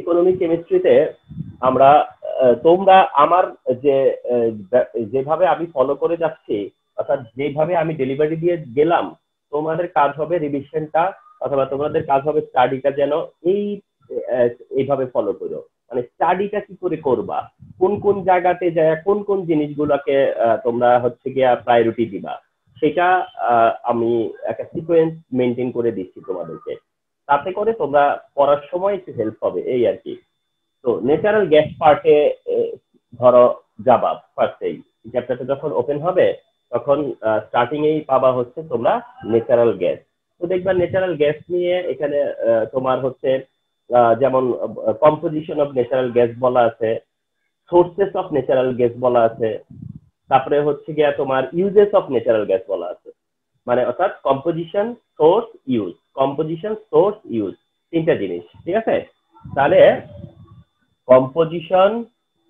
Economic কেমিস্ট্রিতে আমরা তোমরা আমার যে যেভাবে আমি ফলো করে যাচ্ছি, অর্থাৎ যেভাবে আমি ডেলিভারি দিয়ে গেলাম, তোমাদের কাজ হবে রিভিশনটা অথবা তোমাদের কাজ হবে স্টাডিটা যেন এই এইভাবে ফলো করো। মানে স্টাডিটা কি করে করবা, কোন কোন জায়গাতে যায় কোন কোন জিনিসগুলোকে তোমরা হচ্ছে গিয়া প্রায়োরিটি দিবা, সেটা আমি একটা সিকোয়েন্স মেনটেন করে দিচ্ছি তোমাদেরকে। তাতে করে তোমরা পড়ার সময় একটু হেল্প হবে এই আর কি। তো ন্যাচারাল গ্যাস পার্টে ধরো যাবা ফার্স্টেই, চ্যাপ্টারটা যখন ওপেন হবে তখন স্টার্টিং এই পাবা হচ্ছে তোমরা ন্যাচারাল গ্যাস। তো দেখবা ন্যাচারাল গ্যাস নিয়ে এখানে তোমার হচ্ছে যেমন কম্পোজিশন অফ ন্যাচারাল গ্যাস বলা আছে, সোর্সেস অফ ন্যাচারাল গ্যাস বলা আছে, তারপরে হচ্ছে গিয়া তোমার ইউজেস অফ ন্যাচারাল গ্যাস বলা আছে। মানে অর্থাৎ composition, source, use, composition, source, use, তিনটা জিনিস, ঠিক আছে? তাহলে কম্পোজিশন,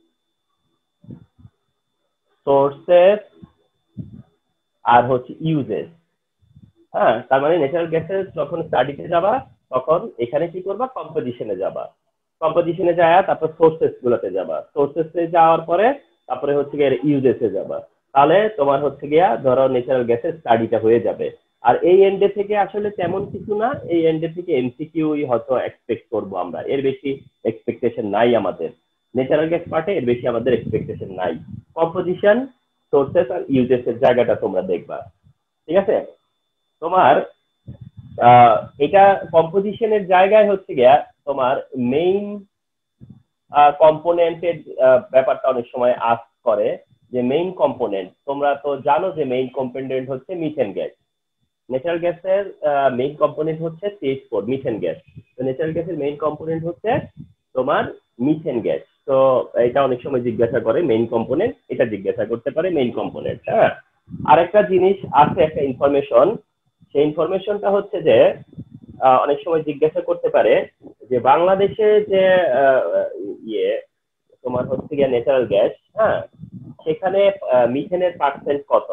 সোর্সেস আর হচ্ছে ইউজেস। হ্যাঁ, তার মানে ন্যাচারাল গ্যাসের যখন স্টাডিতে যাবা তখন এখানে কি করবা, কম্পোজিশনে যাবা, কম্পোজিশনে যাওয়া তারপর সোর্সেস গুলোতে যাবা, সোর্সেসে যাওয়ার পরে তারপরে হচ্ছে গিয়ে ইউজেসে যাবা। তাহলে তোমার হচ্ছে গিয়া ধরো ন্যাচারাল গ্যাসের স্টাডিটা হয়ে যাবে। আর এই এন্ডে থেকে আসলে তেমন কিছু না, এই এন্ডে থেকে এমসিকিউই হয়তো এক্সপেক্ট করবো আমরা, এর বেশি এক্সপেকটেশন নাই আমাদের। ন্যাচারাল গ্যাস পার্টে এর বেশি আমাদের এক্সপেকটেশন নাই। কম্পোজিশন, সোর্সেস আর ইউজেসের জায়গাটা তোমরা দেখবা, ঠিক আছে? তোমার এটা কম্পোজিশনের জায়গায় হচ্ছে গিয়া তোমার মেইন কম্পোনেন্টের ব্যাপারটা অনেক সময় আস্ক করে, যে মেইন কম্পোনেন্ট তোমরা তো জানো যে মেইন কম্পোনেন্ট হচ্ছে মিথেন গ্যাস। ন্যাচারাল গ্যাসের মেইন কম্পোনেন্ট হচ্ছে CH4 মিথেন গ্যাস। তো ন্যাচারাল গ্যাসের মেইন কম্পোনেন্ট হচ্ছে তোমার মিথেন গ্যাস। তো এটা অনেক সময় জিজ্ঞাসা করে মেইন কম্পোনেন্ট, এটা জিজ্ঞাসা করতে পারে মেইন কম্পোনেন্ট। হ্যাঁ, আরেকটা জিনিস আছে, একটা ইনফরমেশন, সেই ইনফরমেশনটা হচ্ছে যে অনেক সময় জিজ্ঞাসা করতে পারে যে বাংলাদেশে যে ইয়ে তোমার হচ্ছে গিয়ে ন্যাচারাল গ্যাস, হ্যাঁ, সেখানে মিথেনের পার্সেন্ট কত,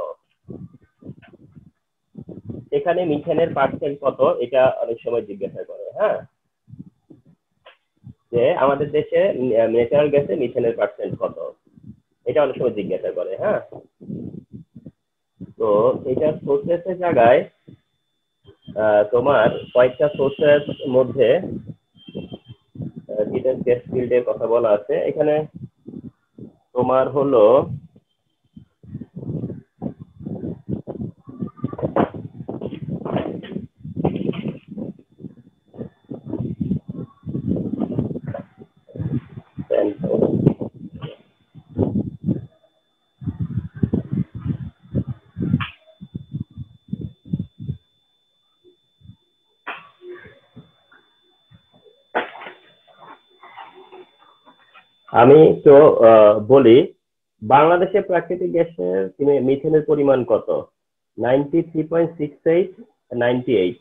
সেখানে মিথেনের পার্সেন্ট কত, এটা অনেক সময় জিজ্ঞাসা করে। হ্যাঁ, যে আমাদের দেশে ন্যাচারাল গ্যাসে মিথেনের পার্সেন্ট কত, এটা অনেক সময় জিজ্ঞাসা করে। হ্যাঁ, তো এটা সোর্সেসের জায়গায় তোমার কয়েকটা সোর্সের মধ্যে হিডেন গ্যাস ফিল্ডের কথা বলা আছে এখানে। তোমার হলো আমি তো বলি, বাংলাদেশে প্রাকৃতিক গ্যাসের মিথেনের পরিমাণ কত? 93.68, 98,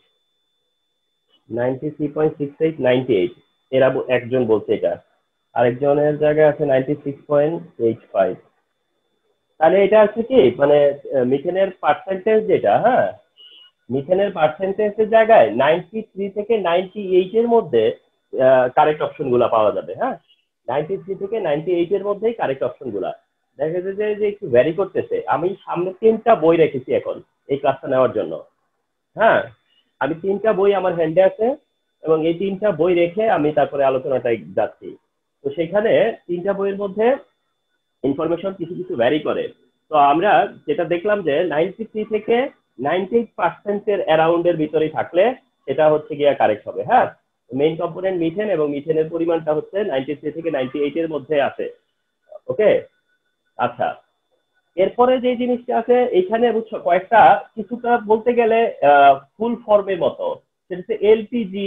93.68, 98। এরা একজন বলছে এটা, আরেকজনের জায়গায় আছে 96.85। তাহলে এটা আছে কি, মানে মিথেনের পার্সেন্টেজ যেটা, হ্যাঁ, মিথেনের পার্সেন্টেজের জায়গায় 93 থেকে 98 এর মধ্যে কারেক্ট অপশন গুলা পাওয়া যাবে। হ্যাঁ, 93 থেকে 98 এর মধ্যেই কারেক্ট অপশন গুলা দেখা যায় যে একটু ভ্যারি করতেছে। আমি সামনে 3টা বই রেখেছি এখন এই ক্লাসটা নেওয়ার জন্য। হ্যাঁ, আমি 3টা বই আমার হ্যান্ডে আছে এবং এই 3টা বই রেখে আমি তারপরে আলোচনাটা যাচ্ছি। তো সেখানে 3টা বইয়ের মধ্যে ইনফরমেশন কিছু কিছু ভ্যারি করে। তো আমরা যেটা দেখলাম যে 93 থেকে 98% এর অ্যারাউন্ডের ভিতরেই থাকলে এটা হচ্ছে গিয়া কারেক্ট হবে। হ্যাঁ, মেইন কম্পোনেন্ট মিথেন এবং মিথেনের পরিমাণটা হচ্ছে 93 থেকে 98 এর মধ্যে আছে। ওকে, আচ্ছা, এরপরে যে জিনিসটা আছে এখানে বুঝছো কয়েকটা কিছুটা বলতে গেলে ফুল ফর্মের মতো, সেটা হচ্ছে এলপিজি,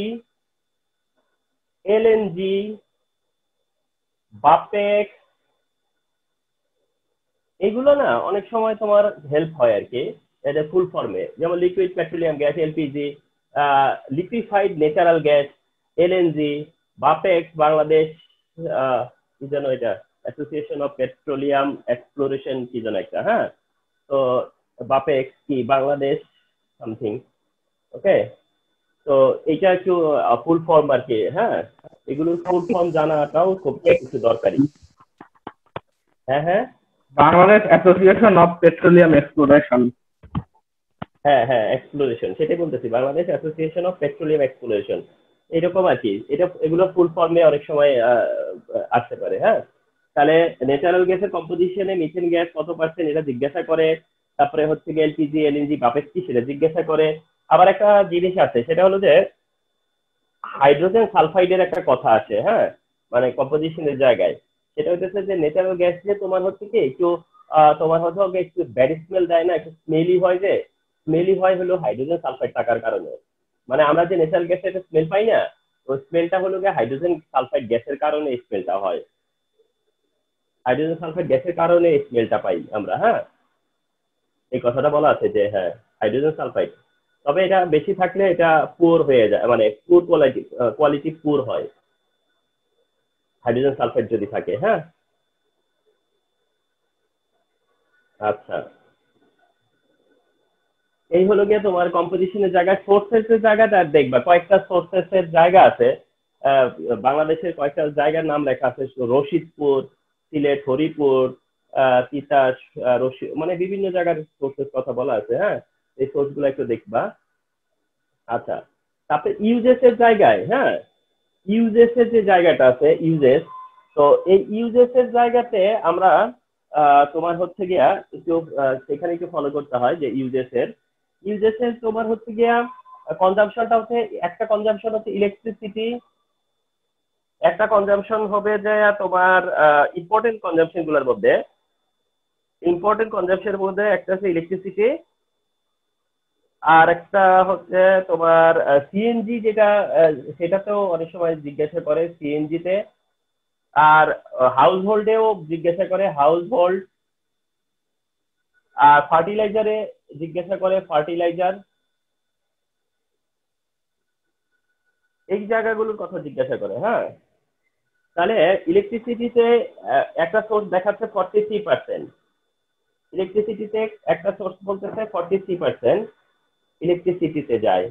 এলএনজি, বাপেক, এগুলো না অনেক সময় তোমার হেল্প হয় আর কি। এটা ফুল ফর্মে যেমন liquid petroleum gas LPG, liquefied natural gas LNG, BAPEX Bangladesh, কি যেন এটা, অ্যাসোসিয়েশন অফ পেট্রোলিয়াম এক্সপ্লোরেশন কি যেন একটা। হ্যাঁ, তো বাপেক কি বাংলাদেশ সামথিং। ওকে, তো এটা একটু ফুল ফর্ম আর কি, হ্যাঁ, এগুলোর ফুল ফর্ম জানাটাও খুব কিছু দরকারি। হ্যাঁ হ্যাঁ Bangladesh association of petroleum exploration. হ্যাঁ হ্যাঁ এক্সপ্লোরেশন, সেটাই বলতেছি, Bangladesh association of petroleum exploration, এরকম আর কি। এটা এগুলো ফুল ফর্মে অনেক সময় আসতে পারে। হ্যাঁ, তাহলে ন্যাচারাল গ্যাসের কম্পোজিশনে মিথেন গ্যাস কত পার্সেন্ট এটা জিজ্ঞাসা করে, তারপরে হচ্ছে গিয়ে এলপিজি এলএনজি বাপের কি সেটা জিজ্ঞাসা করে। আবার একটা জিনিস আছে, সেটা হলো যে হাইড্রোজেন সালফাইডের একটা কথা আছে, হ্যাঁ, মানে কম্পোজিশনের জায়গায়। সেটা হচ্ছে যে ন্যাচারাল গ্যাস যে তোমার হচ্ছে কি একটু তোমার হচ্ছে একটু ব্যাড স্মেল দেয় না, একটু স্মেলি হয়, যে স্মেলি হয় হলো হাইড্রোজেন সালফাইড থাকার কারণে। মানে আমরা যে ন্যাচারাল গ্যাসের একটা স্মেল পাই না, ওই স্মেলটা হলো গিয়ে হাইড্রোজেন সালফাইড গ্যাসের কারণে স্মেলটা হয়। হাইড্রোজেন সালফাইড গ্যাসের কারণে স্মেলটা পাই আমরা। হ্যাঁ, এই কথাটা বলা আছে যে হ্যাঁ হাইড্রোজেন সালফাইড, তবে এটা বেশি থাকলে এটা পুয়ার হয়ে যায়, মানে পুয়ার কোয়ালিটি, কোয়ালিটি পুয়ার হয় হাইড্রোজেন সালফাইড যদি থাকে। হ্যাঁ, আচ্ছা, এই হলো গিয়ে তোমার কম্পোজিশনের জায়গায়। সোর্সেস এর জায়গাটা দেখবা কয়েকটা সোর্সেস এর জায়গা আছে। আহ, বাংলাদেশের কয়েকটা জায়গার নাম লেখা আছে, রশিদপুর, সিলেট, হরিপুর, তিতাস, মানে বিভিন্ন জায়গার সোর্সের কথা বলা আছে। হ্যাঁ, এই সোর্স গুলো একটু দেখবা। আচ্ছা, তারপরে ইউজেস এর জায়গায়, হ্যাঁ, ইউজেস এর যে জায়গাটা আছে ইউজেস, তো এই ইউজেস এর জায়গাতে আমরা তোমার হচ্ছে গিয়া একটু সেখানে একটু ফলো করতে হয় যে ইউজেস এর তোমার হচ্ছে গিয়া কনজাম্পশনটা হচ্ছে, একটা কনজাম্পশন হচ্ছে ইলেকট্রিসিটি, একটা কনজাম্পশন হবে যে তোমার ইম্পর্টেন্ট কনজাম্পশন গুলোর মধ্যে, ইম্পর্টেন্ট কনজাম্পশনের মধ্যে একটা হচ্ছে ইলেকট্রিসিটি, আর একটা হচ্ছে তোমার সিএনজি, যেটা সেটাতেও অনেক সময় জিজ্ঞাসা করে সিএনজি তে, আর হাউস হোল্ডেও জিজ্ঞাসা করে হাউস হোল্ড, আর ফার্টিলাইজারে জিজ্ঞাসা করে ফার্টিলাইজার, এই জায়গাগুলোর কথা জিজ্ঞাসা করে। হ্যাঁ, তাহলে ইলেকট্রিসিটিতে একটা সোর্স দেখাচ্ছে 43%, ইলেকট্রিসিটিতে একটা সোর্স বলতেছে 43% ইলেকট্রিসিটিতে যায়।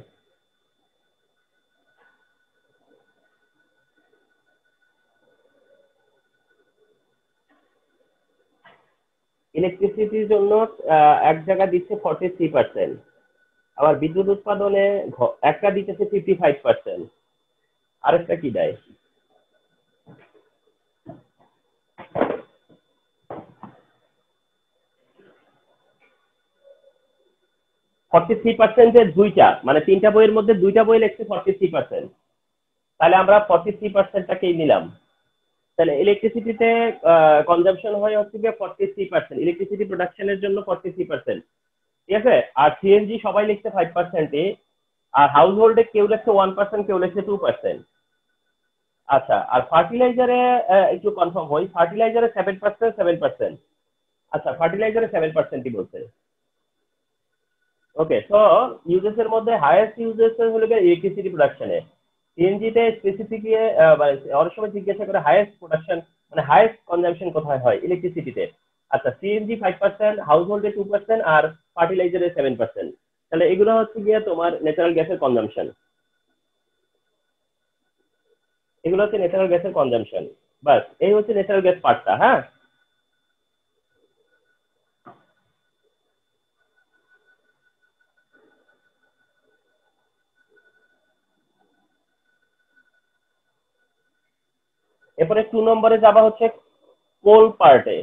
ইলেকট্রিসিটির জন্য এক জায়গা দিচ্ছে 43%, আবার বিদ্যুৎ উৎপাদনে একটা দিতেছে 55%, আরেকটা কি দেয়? 43%-এর দুইটা, মানে তিনটা বইয়ের মধ্যে দুইটা বই লিখছে 43%, তাহলে আমরা 43%টাকেই নিলাম। তাহলে ইলেকট্রিসিটিতে কনজাম্পশন হয় হচ্ছে গিয়ে 43%, ইলেকট্রিসিটি প্রোডাকশনের জন্য 43%, ঠিক আছে। আর সিএনজি সবাই লিখছে 5%, আর হাউস হোল্ডে কেউ লিখছে 1%, কেউ লিখছে 2%। আচ্ছা, আর ফার্টিলাইজারে একটু কনফার্ম হই, ফার্টিলাইজারে 7%, 7%। আচ্ছা, ফার্টিলাইজারে 7%ই বলছে। ওকে, তো ইউজেস এর মধ্যে হাইয়েস্ট ইউজেস হলো গিয়ে ইলেকট্রিসিটি প্রোডাকশনে, সিএনজি তে স্পেসিফিকলি অনেক সময় জিজ্ঞাসা করে হাইয়েস্ট প্রোডাকশন, মানে হাইয়েস্ট কনজাম্পশন কোথায় হয় ইলেকট্রিসিটিতে। আচ্ছা, সিএনজি 5%, হাউস হোল্ডে 2%, আর ফার্টিলাইজারে 7%। তাহলে এগুলো হচ্ছে গিয়ে তোমার ন্যাচারাল গ্যাসের কনজাম্পশন, এগুলো হচ্ছে ন্যাচারাল গ্যাসের কনজাম্পশন। বাস, এই হচ্ছে ন্যাচারাল গ্যাস পার্টটা। হ্যাঁ, এরপরে 2 নম্বরে যাবা হচ্ছে কোল পার্টে।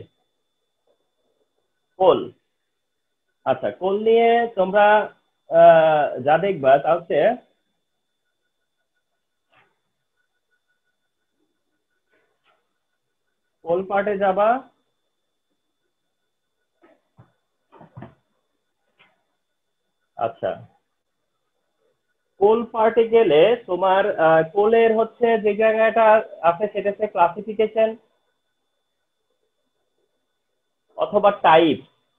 কোল, আচ্ছা, কোল নিয়ে তোমরা যা দেখবা তা হচ্ছে কোল পার্টে যাবা। আচ্ছা, কোল পার্টে গেলে তোমার কোলের হচ্ছে যে জায়গাটা আছে সেটা হচ্ছে ক্লাসিফিকেশন অথবা টাইপ,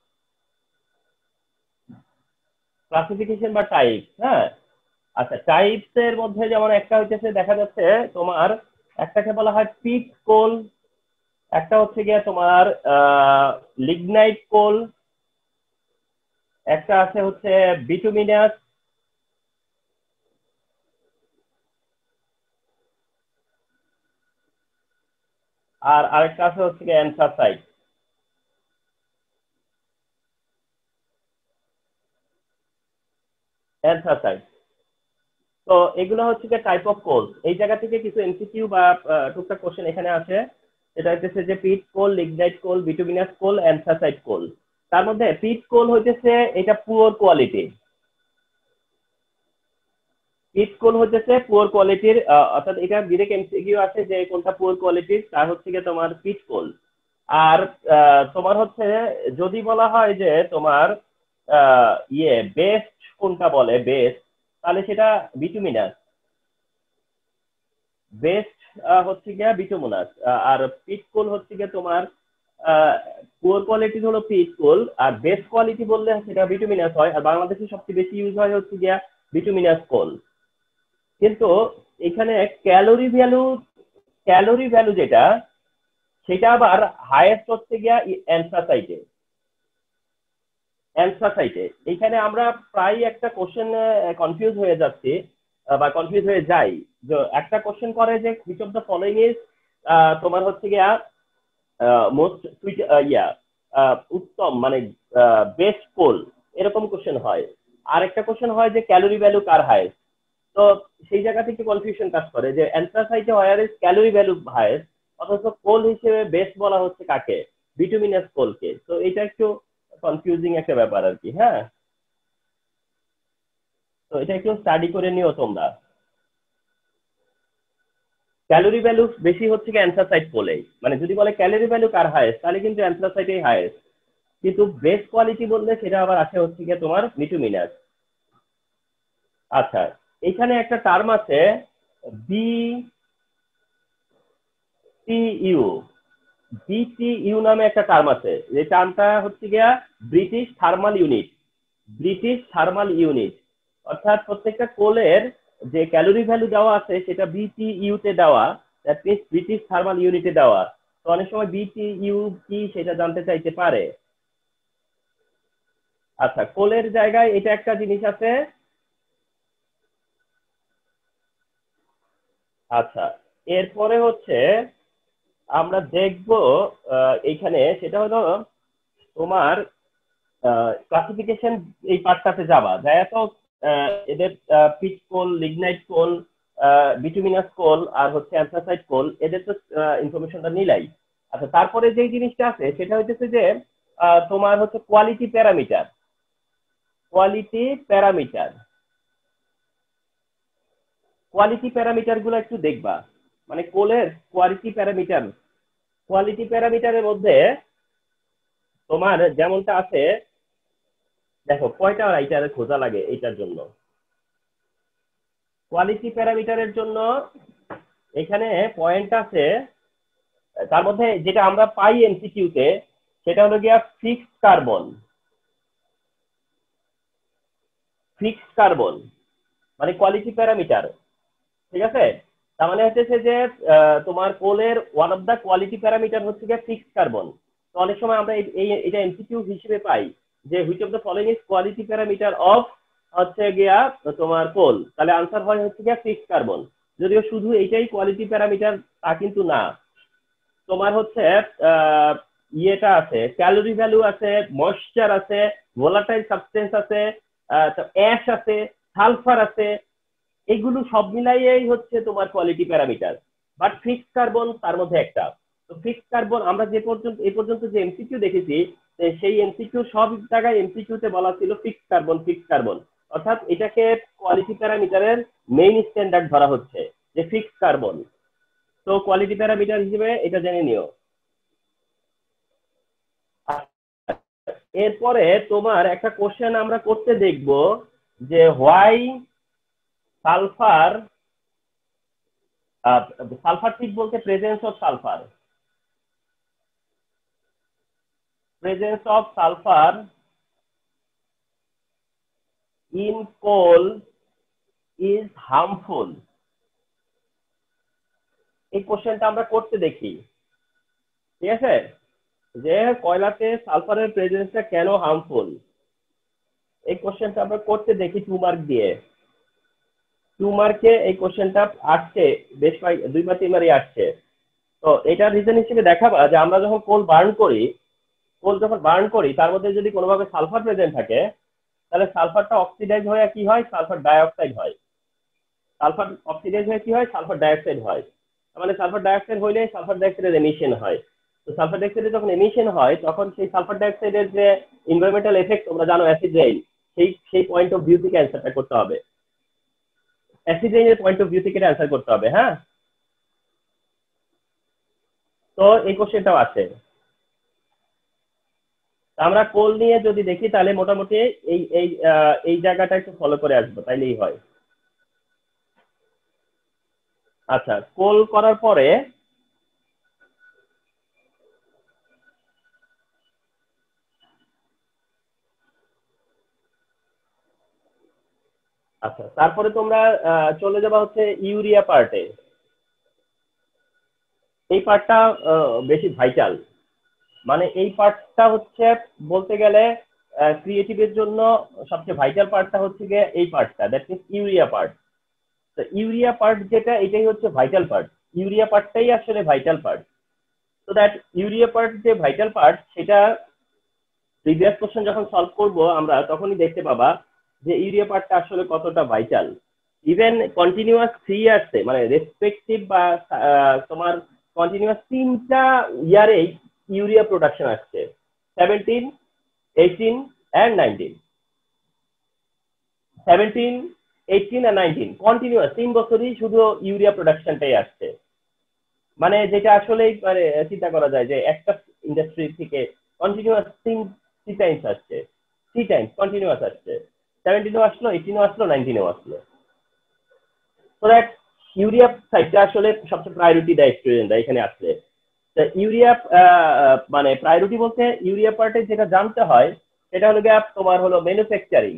ক্লাসিফিকেশন বা টাইপ। হ্যাঁ, আচ্ছা, টাইপস এর মধ্যে যেমন একটা হচ্ছে দেখা যাচ্ছে তোমার, একটাকে বলা হয় পিক কোল, একটা হচ্ছে গিয়ে তোমার লিগনাইট কোল, একটা আছে হচ্ছে বিটুমিনাস, আর আরেকটা আছে হচ্ছে গিয়ে অ্যান্থ্রাসাইট। অ্যান্থ্রাসাইট। তো এগুলো হচ্ছে গিয়ে টাইপ অফ কোল। এই জায়গা থেকে কিছু এমসিকিউ বা টুকটাক কোশ্চেন এখানে আছে। এটা হচ্ছে যে peat coal, lignite coal, bituminous coal, anthracite coal. তার মধ্যে পিট কোল হইতেছে এটা পুয়ার কোয়ালিটি। পিট কোল হচ্ছে পুয়ার কোয়ালিটির, অর্থাৎ এটা ডিরেক্ট এমসিকিউ আছে যে কোনটা পুয়ার কোয়ালিটির, তার হচ্ছে গিয়ে তোমার পিট কোল। আর তোমার হচ্ছে যদি বলা হয় যে তোমার বেস্ট কোনটা বলে বেস্ট, তাহলে সেটা বিটুমিনাস। বেস্ট হচ্ছে গিয়া বিটুমিনাস। আর পিট কোল হচ্ছে গিয়া তোমার পুয়ার কোয়ালিটি হলো পিট কোল, আর বেস্ট কোয়ালিটি বললে সেটা বিটুমিনাস হয়। আর বাংলাদেশে সবচেয়ে বেশি ইউজ হয় হচ্ছে গিয়া বিটুমিনাস কোল। কিন্তু এখানে ক্যালোরি ভ্যালু যেটা, সেটা আবার হাইয়েস্ট হচ্ছে গিয়া অ্যান্থ্রাসাইটে। এইখানে আমরা প্রায় একটা কোশ্চেন কনফিউজ হয়ে যাচ্ছি বা কনফিউজ হয়ে যাই। যে একটা কোশ্চেন করে যে which of the following is তোমার হচ্ছে গিয়া মোস্ট সুইট উত্তম মানে বেস্ট কোল, এরকম কোশ্চেন হয়। আর একটা কোশ্চেন হয় যে ক্যালোরি ভ্যালু কার হাইয়েস্ট। তো সেই জায়গা থেকে কনফিউশন কাজ করে যে অ্যান্থ্রাসাইটে where is calorie value highest, অথচ কোল হিসেবে বেস্ট বলা হচ্ছে কাকে, বিটুমিনাস কোলকে। তো এটা একটু কনফিউজিং একটা ব্যাপার আর কি। হ্যাঁ, তো এটা একটু স্টাডি করে নিও তোমরা। ক্যালোরি ভ্যালু বেশি হচ্ছে কি অ্যান্থ্রাসাইট কোলে, মানে যদি বলে ক্যালোরি ভ্যালু কার হাইয়েস্ট, তাহলে কিন্তু অ্যান্থ্রাসাইটেই হাইয়েস্ট। কিন্তু বেস্ট কোয়ালিটি বললে সেটা আবার আসে হচ্ছে গিয়ে তোমার বিটুমিনাস। আচ্ছা, এখানে একটা টার্ম আছে বিটিইউ। বিটিইউ নামে একটা টার্ম আছে, যে টার্মটা হচ্ছে গিয়া British thermal unit. British thermal unit, অর্থাৎ প্রত্যেকটা কোলের যে ক্যালোরি ভ্যালু দেওয়া আছে সেটা বিটিইউ তে দেওয়া, দ্যাট মিনস ব্রিটিশ থার্মাল ইউনিটে দেওয়া। তো অনেক সময় বিটিইউ কি সেটা জানতে চাইতে পারে। আচ্ছা, কোলের জায়গায় এটা একটা জিনিস আছে। আচ্ছা, এরপরে হচ্ছে আমরা দেখব এইখানে সেটা হলো তোমার ক্লাসিফিকেশন। এই পার্টটাতে যাবা যায় তো এদের peat coal, lignite coal, bituminous coal আর হচ্ছে অ্যান্থ্রাসাইট কোল, এদের তো ইনফরমেশনটা নিলাই। আচ্ছা, তারপরে যে জিনিসটা আছে সেটা হচ্ছে যে তোমার হচ্ছে quality parameter. Quality parameter quality parameter গুলো একটু দেখবা। মানে কোলের কোয়ালিটি প্যারামিটারের মধ্যে তোমার যেমনটা আছে, দেখো কয়টা রাইটারে খোঁজা লাগে এইটার জন্য। কোয়ালিটি প্যারামিটারের জন্য এখানে পয়েন্ট আছে। তার মধ্যে যেটা আমরা পাই এমসিকিউ তে সেটা হলো গিয়া ফিক্সড কার্বন মানে কোয়ালিটি প্যারামিটার। ঠিক আছে, তার মানে হচ্ছে যে তোমার কোলের one of the quality parameter হচ্ছে গিয়া ফিক্সড কার্বন। তো অনেক সময় আমরা এটা এমসিকিউ হিসেবে পাই যে which of the following is quality parameter of হচ্ছে গিয়া তোমার কোল, তাহলে আনসার হয় হচ্ছে গিয়া ফিক্সড কার্বন। যদিও শুধু এইটাই কোয়ালিটি প্যারামিটার তা কিন্তু না, তোমার হচ্ছে ইয়েটা আছে, ক্যালোরি ভ্যালু আছে, ময়েশ্চার আছে, ভোলাটাইল সাবস্টেন্স আছে, অ্যাশ আছে, সালফার আছে। এগুলো সব মিলাইয়েই হচ্ছে তোমার quality parameter. But fixed carbon তার মধ্যে একটা। তো ফিক্সড কার্বন আমরা এই পর্যন্ত যে এমসিকিউ দেখেছি, সেই এমসিকিউ সব জায়গায় এমসিকিউ তে বলা ছিল ফিক্সড কার্বন। অর্থাৎ এটাকে কোয়ালিটি প্যারামিটারের মেইন স্ট্যান্ডার্ড ধরা হচ্ছে যে ফিক্সড কার্বন। তো কোয়ালিটি প্যারামিটার হিসেবে এটা জেনে নিও। এরপরে তোমার একটা কোশ্চেন আমরা করতে দেখব যে হোয়াই সালফার, সালফার ঠিক বলতে presence of sulphur in coal is harmful. এই কোশ্চেনটা আমরা করতে দেখি। ঠিক আছে, যে কয়লাতে সালফারের প্রেজেন্সটা কেন হার্মফুল, এই কোশ্চেনটা আমরা করতে দেখি 2 মার্ক দিয়ে। 2 মার্কে এই কোশ্চেনটা আসছে, বেশ 2 বা 3 বারই আসছে। তো এটা রিজন হিসেবে দেখাবা যে আমরা যখন কোল বার্ন করি, কোল যখন বার্ন করি তার মধ্যে যদি কোনোভাবে সালফার প্রেজেন্ট থাকে, তাহলে সালফারটা অক্সিডাইজ হয়ে কি হয়, সালফার ডাইঅক্সাইড হয়। সালফার অক্সিডাইজ হয়ে কি হয়, সালফার ডাইঅক্সাইড হয়। তার মানে সালফার ডাইঅক্সাইড হইলে সালফার ডাইঅক্সাইডের এমিশন হয়। তো সালফার ডাইঅক্সাইডের যখন এমিশন হয় তখন সেই সালফার ডাইঅক্সাইডের যে এনভায়রনমেন্টাল এফেক্ট তোমরা জানো অ্যাসিড রেইন, সেই পয়েন্ট অফ ভিউ থেকে অ্যান্সারটা করতে হবে। অ্যাসিড রেইনের পয়েন্ট অফ ভিউ থেকে অ্যান্সার করতে হবে। হ্যাঁ, তো এই কোশ্চেনটাও আছে। আমরা কোল নিয়ে যদি দেখি তাহলে মোটামুটি এই এই এই জায়গাটা একটু ফলো করে আসবো, তাইলেই হয়। আচ্ছা, কোল করার পরে আচ্ছা তারপরে তোমরা চলে যাবা হচ্ছে ইউরিয়া পার্টে। এই পার্টটা বেশি ভাইটাল। মানে এই পার্টটা হচ্ছে বলতে গেলে ক্রিয়েটিভের জন্য সবচেয়ে ভাইটাল পার্টটা হচ্ছে গিয়ে এই পার্টটা, দ্যাট মিনস ইউরিয়া পার্ট। তো ইউরিয়া পার্ট যেটা, এটাই হচ্ছে ভাইটাল পার্ট। ইউরিয়া পার্টটাই আসলে ভাইটাল পার্ট। তো দ্যাট ইউরিয়া পার্ট যে ভাইটাল পার্ট, সেটা প্রিভিয়াস কোশ্চেন যখন সলভ করব আমরা তখনই দেখতে পাবা যে ইউরিয়া পার্টটা আসলে কতটা ভাইটাল। ইভেন কন্টিনিউয়াস 3 ইয়ার্সে, মানে রেসপেক্টিভ বা তোমার কন্টিনিউয়াস 3টা ইয়ারেই ইউরিয়া প্রোডাকশন আসছে, 17, 18 and 19। 17, 18 and 19 কন্টিনিউয়াস 3 বছরই শুধু ইউরিয়া প্রোডাকশনটাই আসছে। মানে যেটা আসলেই মানে চিন্তা করা যায় যে একটা ইন্ডাস্ট্রি থেকে কন্টিনিউয়াস থ্রি টাইমস আসছে, 3 টাইমস কন্টিনিউয়াস আসছে। 17ও আসলো, 18ও আসলো, 19ও আসলো। তো দ্যাট ইউরিয়া সাইডটা আসলে সবচেয়ে প্রায়োরিটি দেয় স্টুডেন্টরা এখানে আসলে। তা ইউরিয়া মানে প্রায়োরিটি বলতে ইউরিয়া পার্টে যেটা জানতে হয় সেটা হলো গিয়ে তোমার হলো manufacturing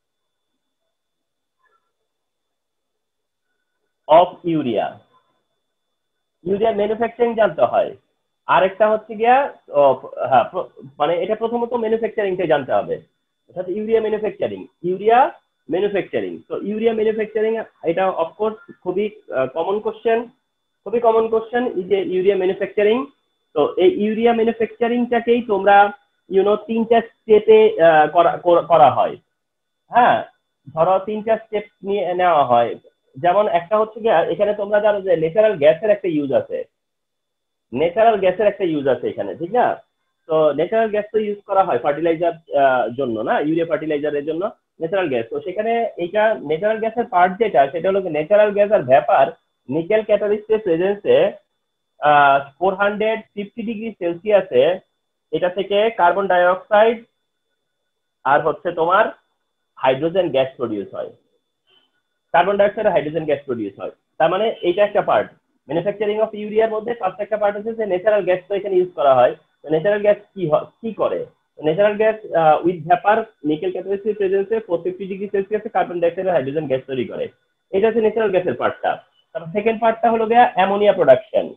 of urea. Urea manufacturing জানতে হয়। আরেকটা হচ্ছে গিয়া হ্যাঁ, মানে এটা প্রথমত ম্যানুফ্যাকচারিংটাই জানতে হবে, অর্থাৎ ইউরিয়া ম্যানুফ্যাকচারিং। ইউরিয়া ম্যানুফ্যাকচারিং, তো ইউরিয়া ম্যানুফ্যাকচারিং এটা অফকোর্স খুবই কমন কোশ্চেন, খুবই কমন কোশ্চেন এই যে ইউরিয়া ম্যানুফ্যাকচারিং। তো এই ইউরিয়া ম্যানুফ্যাকচারিংটাকেই তোমরা 3টা স্টেপে করা হয়। হ্যাঁ, ধরো 3টা স্টেপ নিয়ে নেওয়া হয়। যেমন একটা হচ্ছে গিয়া এখানে তোমরা জানো যে ন্যাচারাল গ্যাসের একটা ইউজ আছে, ন্যাচারাল গ্যাসের একটা ইউজ আছে এখানে, ঠিক না? তো ন্যাচারাল গ্যাস তো ইউজ করা হয় ফার্টিলাইজার জন্য, না ইউরিয়া ফার্টিলাইজারের জন্য ন্যাচারাল গ্যাস। তো সেখানে এইটা ন্যাচারাল গ্যাসের পার্ট যেটা, সেটা হলো ন্যাচারাল গ্যাস আর ভ্যাপার নিকেল ক্যাটালিস্টের প্রেজেন্সে 450 ডিগ্রি সেলসিয়াসে এটা থেকে কার্বন ডাই অক্সাইড আর হচ্ছে তোমার হাইড্রোজেন গ্যাস প্রডিউস হয়। কার্বন ডাই অক্সাইড আর হাইড্রোজেন গ্যাস প্রডিউস হয়। তার মানে এইটা একটা পার্ট। ম্যানুফ্যাকচারিং অফ ইউরিয়ার মধ্যে ফার্স্ট একটা পার্ট হচ্ছে যে ন্যাচারাল গ্যাস তো এখানে ইউজ করা হয়। তো ন্যাচারাল গ্যাস কি করে, natural gas with vapour nickel ক্যাটালিস্টের প্রেজেন্সে 450 ডিগ্রি সেলসিয়াসে কার্বন ডাই অক্সাইড আর হাইড্রোজেন গ্যাস তৈরি করে। এটা হচ্ছে ন্যাচারাল গ্যাসের পার্টটা। তারপর সেকেন্ড পার্টটা হলো গিয়া অ্যামোনিয়া প্রোডাকশন।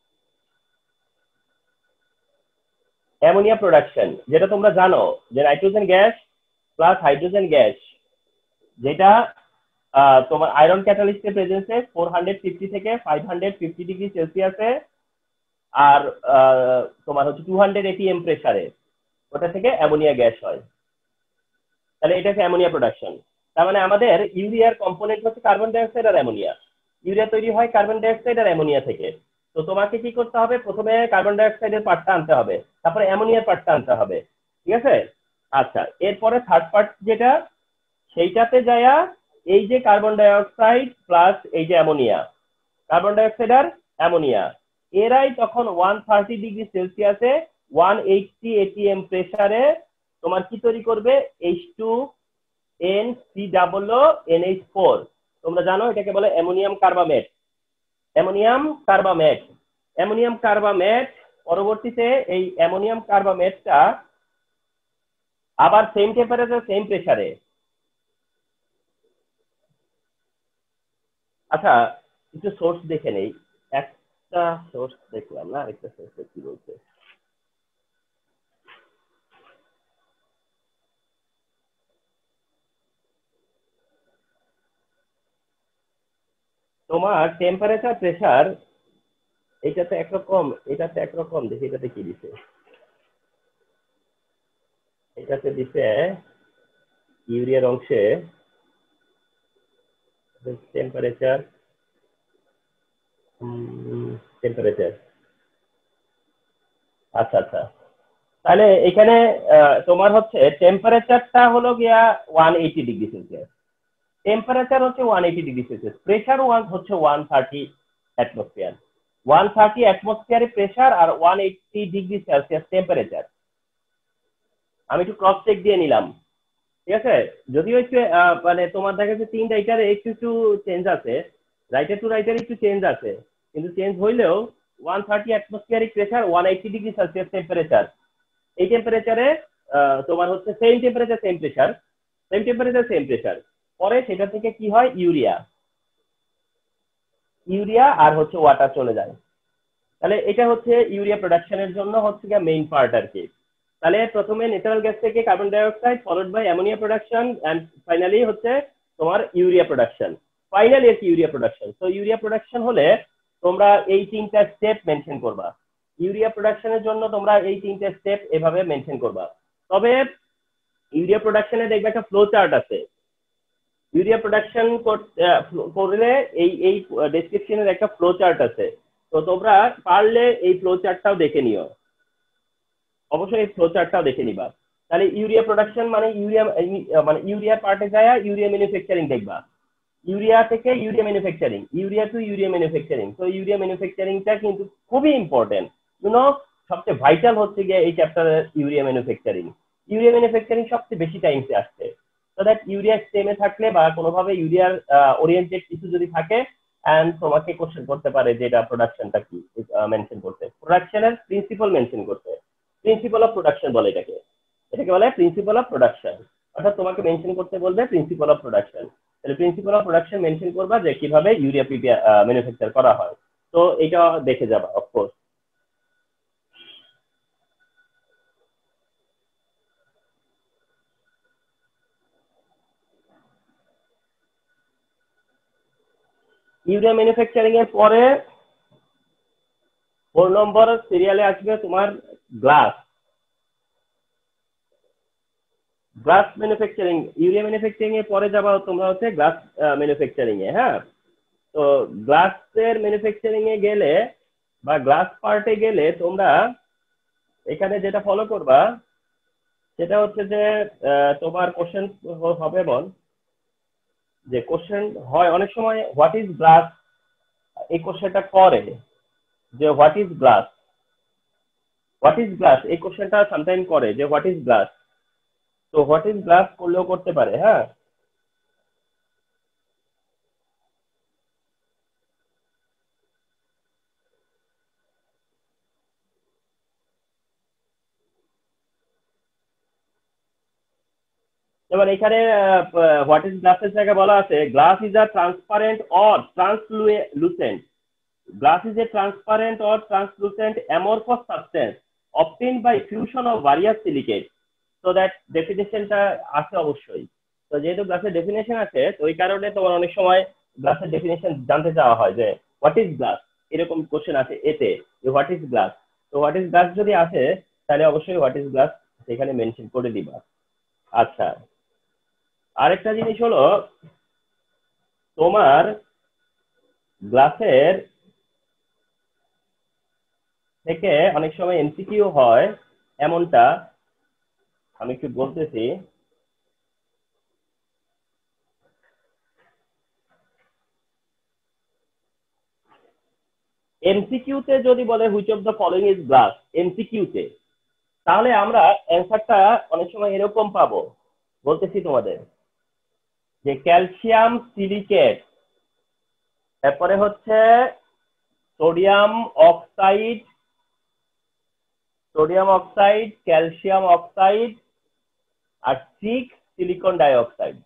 অ্যামোনিয়া প্রোডাকশন যেটা তোমরা জানো যে nitrogen gas plus hydrogen gas, যেটা তোমার আয়রন ক্যাটালিস্টের প্রেজেন্সে 450 থেকে 550 ডিগ্রি সেলসিয়াসে আর তোমার হচ্ছে 200 ATM প্রেসারে ওটা থেকে অ্যামোনিয়া গ্যাস হয়। তাহলে এটা হচ্ছে অ্যামোনিয়া প্রোডাকশন। তার মানে আমাদের ইউরিয়ার কম্পোনেন্ট হচ্ছে কার্বন ডাই অক্সাইড আর অ্যামোনিয়া। ইউরিয়া তৈরি হয় কার্বন ডাই অক্সাইড আর অ্যামোনিয়া থেকে। তো তোমাকে কি করতে হবে, প্রথমে কার্বন ডাই অক্সাইডের পার্টটা আনতে হবে, তারপরে অ্যামোনিয়ার পার্টটা আনতে হবে, ঠিক আছে? আচ্ছা, এরপরে থার্ড পার্ট যেটা, সেইটাতে যায়া এই যে কার্বন ডাই অক্সাইড প্লাস এই যে অ্যামোনিয়া, কার্বন ডাই অক্সাইড আর অ্যামোনিয়া, এরাই তখন 130 ডিগ্রি সেলসিয়াসে 180 ATM প্রেসারে তোমার কি তৈরি করবে, H2NC NH4। তোমরা জানো এটাকে বলে ammonium carbamate. Ammonium carbamate, ammonium carbamate পরবর্তীতে এই অ্যামোনিয়াম কার্বামেটটা আবার সেম টেম্পারেচার সেম প্রেসারে। আচ্ছা, একটু সোর্স দেখে নেই। একটা সোর্স দেখলাম না, আরেকটা সোর্স কি বলছে। তোমার টেম্পারেচার প্রেসার এটাতে একরকম, এটাতে একরকম, দেখি এটাতে কি দিছে। এটাতে দিছে ইউরিয়ার অংশে টেম্পারেচার, টেম্পারেচার, আচ্ছা আচ্ছা। তাহলে এখানে তোমার হচ্ছে টেম্পারেচারটা হলো গিয়া 180°C, টেম্পারেচার হচ্ছে 180°C, প্রেসার হচ্ছে 130 অ্যাটমসফিয়ার, 130 অ্যাটমসফিয়ারে প্রেসার আর 180°C টেম্পারেচার। আমি একটু ক্রস চেক দিয়ে নিলাম, ঠিক আছে। যদিও একটু মানে তোমার দেখা যাচ্ছে তিনটা এটারে একটু একটু চেঞ্জ আছে, রাইটার টু রাইটার একটু চেঞ্জ আছে, কিন্তু চেঞ্জ হইলেও 130 অ্যাটমসফিয়ারিক প্রেসার, 180°C টেম্পারেচার, এই টেম্পারেচারে তোমার হচ্ছে same temperature same pressure, same temperature same pressure, পরে সেটা থেকে কি হয় ইউরিয়া, ইউরিয়া আর হচ্ছে ওয়াটার চলে যায়। তাহলে এটা হচ্ছে ইউরিয়া প্রোডাকশনের জন্য হচ্ছে গিয়ে মেইন পার্ট আর কি। তাহলে প্রথমে ন্যাচারাল গ্যাস থেকে carbon dioxide, followed by ammonia production, and finally হচ্ছে তোমার ইউরিয়া প্রোডাকশন, ফাইনালি হচ্ছে ইউরিয়া প্রোডাকশন। তো ইউরিয়া প্রোডাকশন হলে তোমরা এই তিনটা স্টেপ মেনশন করবা, ইউরিয়া প্রোডাকশনের জন্য তোমরা এই তিনটা স্টেপ এভাবে মেনশন করবা। তবে ইউরিয়া প্রোডাকশনে দেখবে একটা ফ্লো চার্ট আছে, ইউরিয়া প্রোডাকশন করলে এই এই ডেসক্রিপশনের একটা ফ্লো চার্ট আছে, তো তোমরা পারলে এই ফ্লো চার্টটাও দেখে নিও, অবশ্যই এই ফ্লো চার্টটাও দেখে নিবা। তাহলে ইউরিয়া প্রোডাকশন মানে ইউরিয়া পার্টে যায় ইউরিয়া ম্যানুফ্যাকচারিং দেখবা, ইউরিয়া থেকে urea manufacturing, urea to urea manufacturing. তো ইউরিয়া ম্যানুফ্যাকচারিংটা কিন্তু খুবই ইম্পর্টেন্ট, ইউনো সবচেয়ে ভাইটাল হচ্ছে গিয়ে এই চ্যাপ্টারের ইউরিয়া ম্যানুফ্যাকচারিং। ইউরিয়া ম্যানুফ্যাকচারিং সবচেয়ে বেশি টাইমসে আসছে, তো দ্যাট ইউরিয়া স্টেমে থাকলে বা কোনোভাবে ইউরিয়ার ওরিয়েন্টেড কিছু যদি থাকে এন্ড তোমাকে কোশ্চেন করতে পারে যে এটা প্রোডাকশনটা কি মেনশন করতে, প্রোডাকশনের প্রিন্সিপাল মেনশন করতে, প্রিন্সিপাল অফ প্রোডাকশন বলে এটাকে, এটাকে বলে প্রিন্সিপাল অফ প্রোডাকশন। অর্থাৎ তোমাকে মেনশন করতে বলবে প্রিন্সিপাল অফ প্রোডাকশন, তাহলে প্রিন্সিপাল অফ প্রোডাকশন মেনশন করবা যে কিভাবে ইউরিয়া ম্যানুফ্যাকচার করা হয়। তো এটা দেখে যাবা অফকোর্স। ইউরিয়া ম্যানুফ্যাকচারিং এর পরে 4 নম্বর সিরিয়ালে আসবে তোমার glass, glass manufacturing. Urea manufacturing এর পরে যাবা তোমরা হচ্ছে গ্লাস ম্যানুফ্যাকচারিং এ। হ্যাঁ, তো গ্লাসের ম্যানুফ্যাকচারিং এ গেলে বা গ্লাস পার্টে গেলে তোমরা এখানে যেটা ফলো করবা সেটা হচ্ছে যে তোমার কোশ্চেন হবে বল, যে কোশ্চেন হয় অনেক সময় হোয়াট ইজ গ্লাস, এই কোশ্চেনটা করে যে what is glass, what is glass, এই কোশ্চেনটা সামটাইম করে যে হোয়াট ইজ গ্লাস। তো হোয়াট ইজ গ্লাস করলেও করতে পারে। হ্যাঁ, এবার এখানে হোয়াট ইজ গ্লাসের জায়গায় বলা আছে glass is a transparent or translucent, glass is a transparent or translucent amorphous substance obtained by fusion of various silicates, so that ডেফিনেশনটা আছে অবশ্যই। তো যেহেতু গ্লাসের ডেফিনেশন আছে তো ওই কারণে তোমার অনেক সময় গ্লাসের ডেফিনেশন জানতে চাওয়া হয় যে হোয়াট ইজ গ্লাস, এরকম কোশ্চেন আছে এতে যে হোয়াট ইজ গ্লাস। তো হোয়াট ইজ গ্লাস যদি আসে তাহলে অবশ্যই হোয়াট ইজ গ্লাস সেখানে মেনশন করে দিবা। আচ্ছা, আরেকটা জিনিস হলো তোমার গ্লাসের থেকে অনেক সময় এমসিকিউ হয়, এমনটা আমি একটু বলতেছি। এমসিকিউতে যদি বলে which of the following is glass, এমসিকিউতে, তাহলে আমরা অ্যান্সারটা অনেক সময় এরকম পাবো, বলতেছি তোমাদের, যে ক্যালসিয়াম সিলিকেট, তারপরে হচ্ছে sodium oxide, sodium oxide, calcium oxide আর সিলিকন ডাইঅক্সাইড।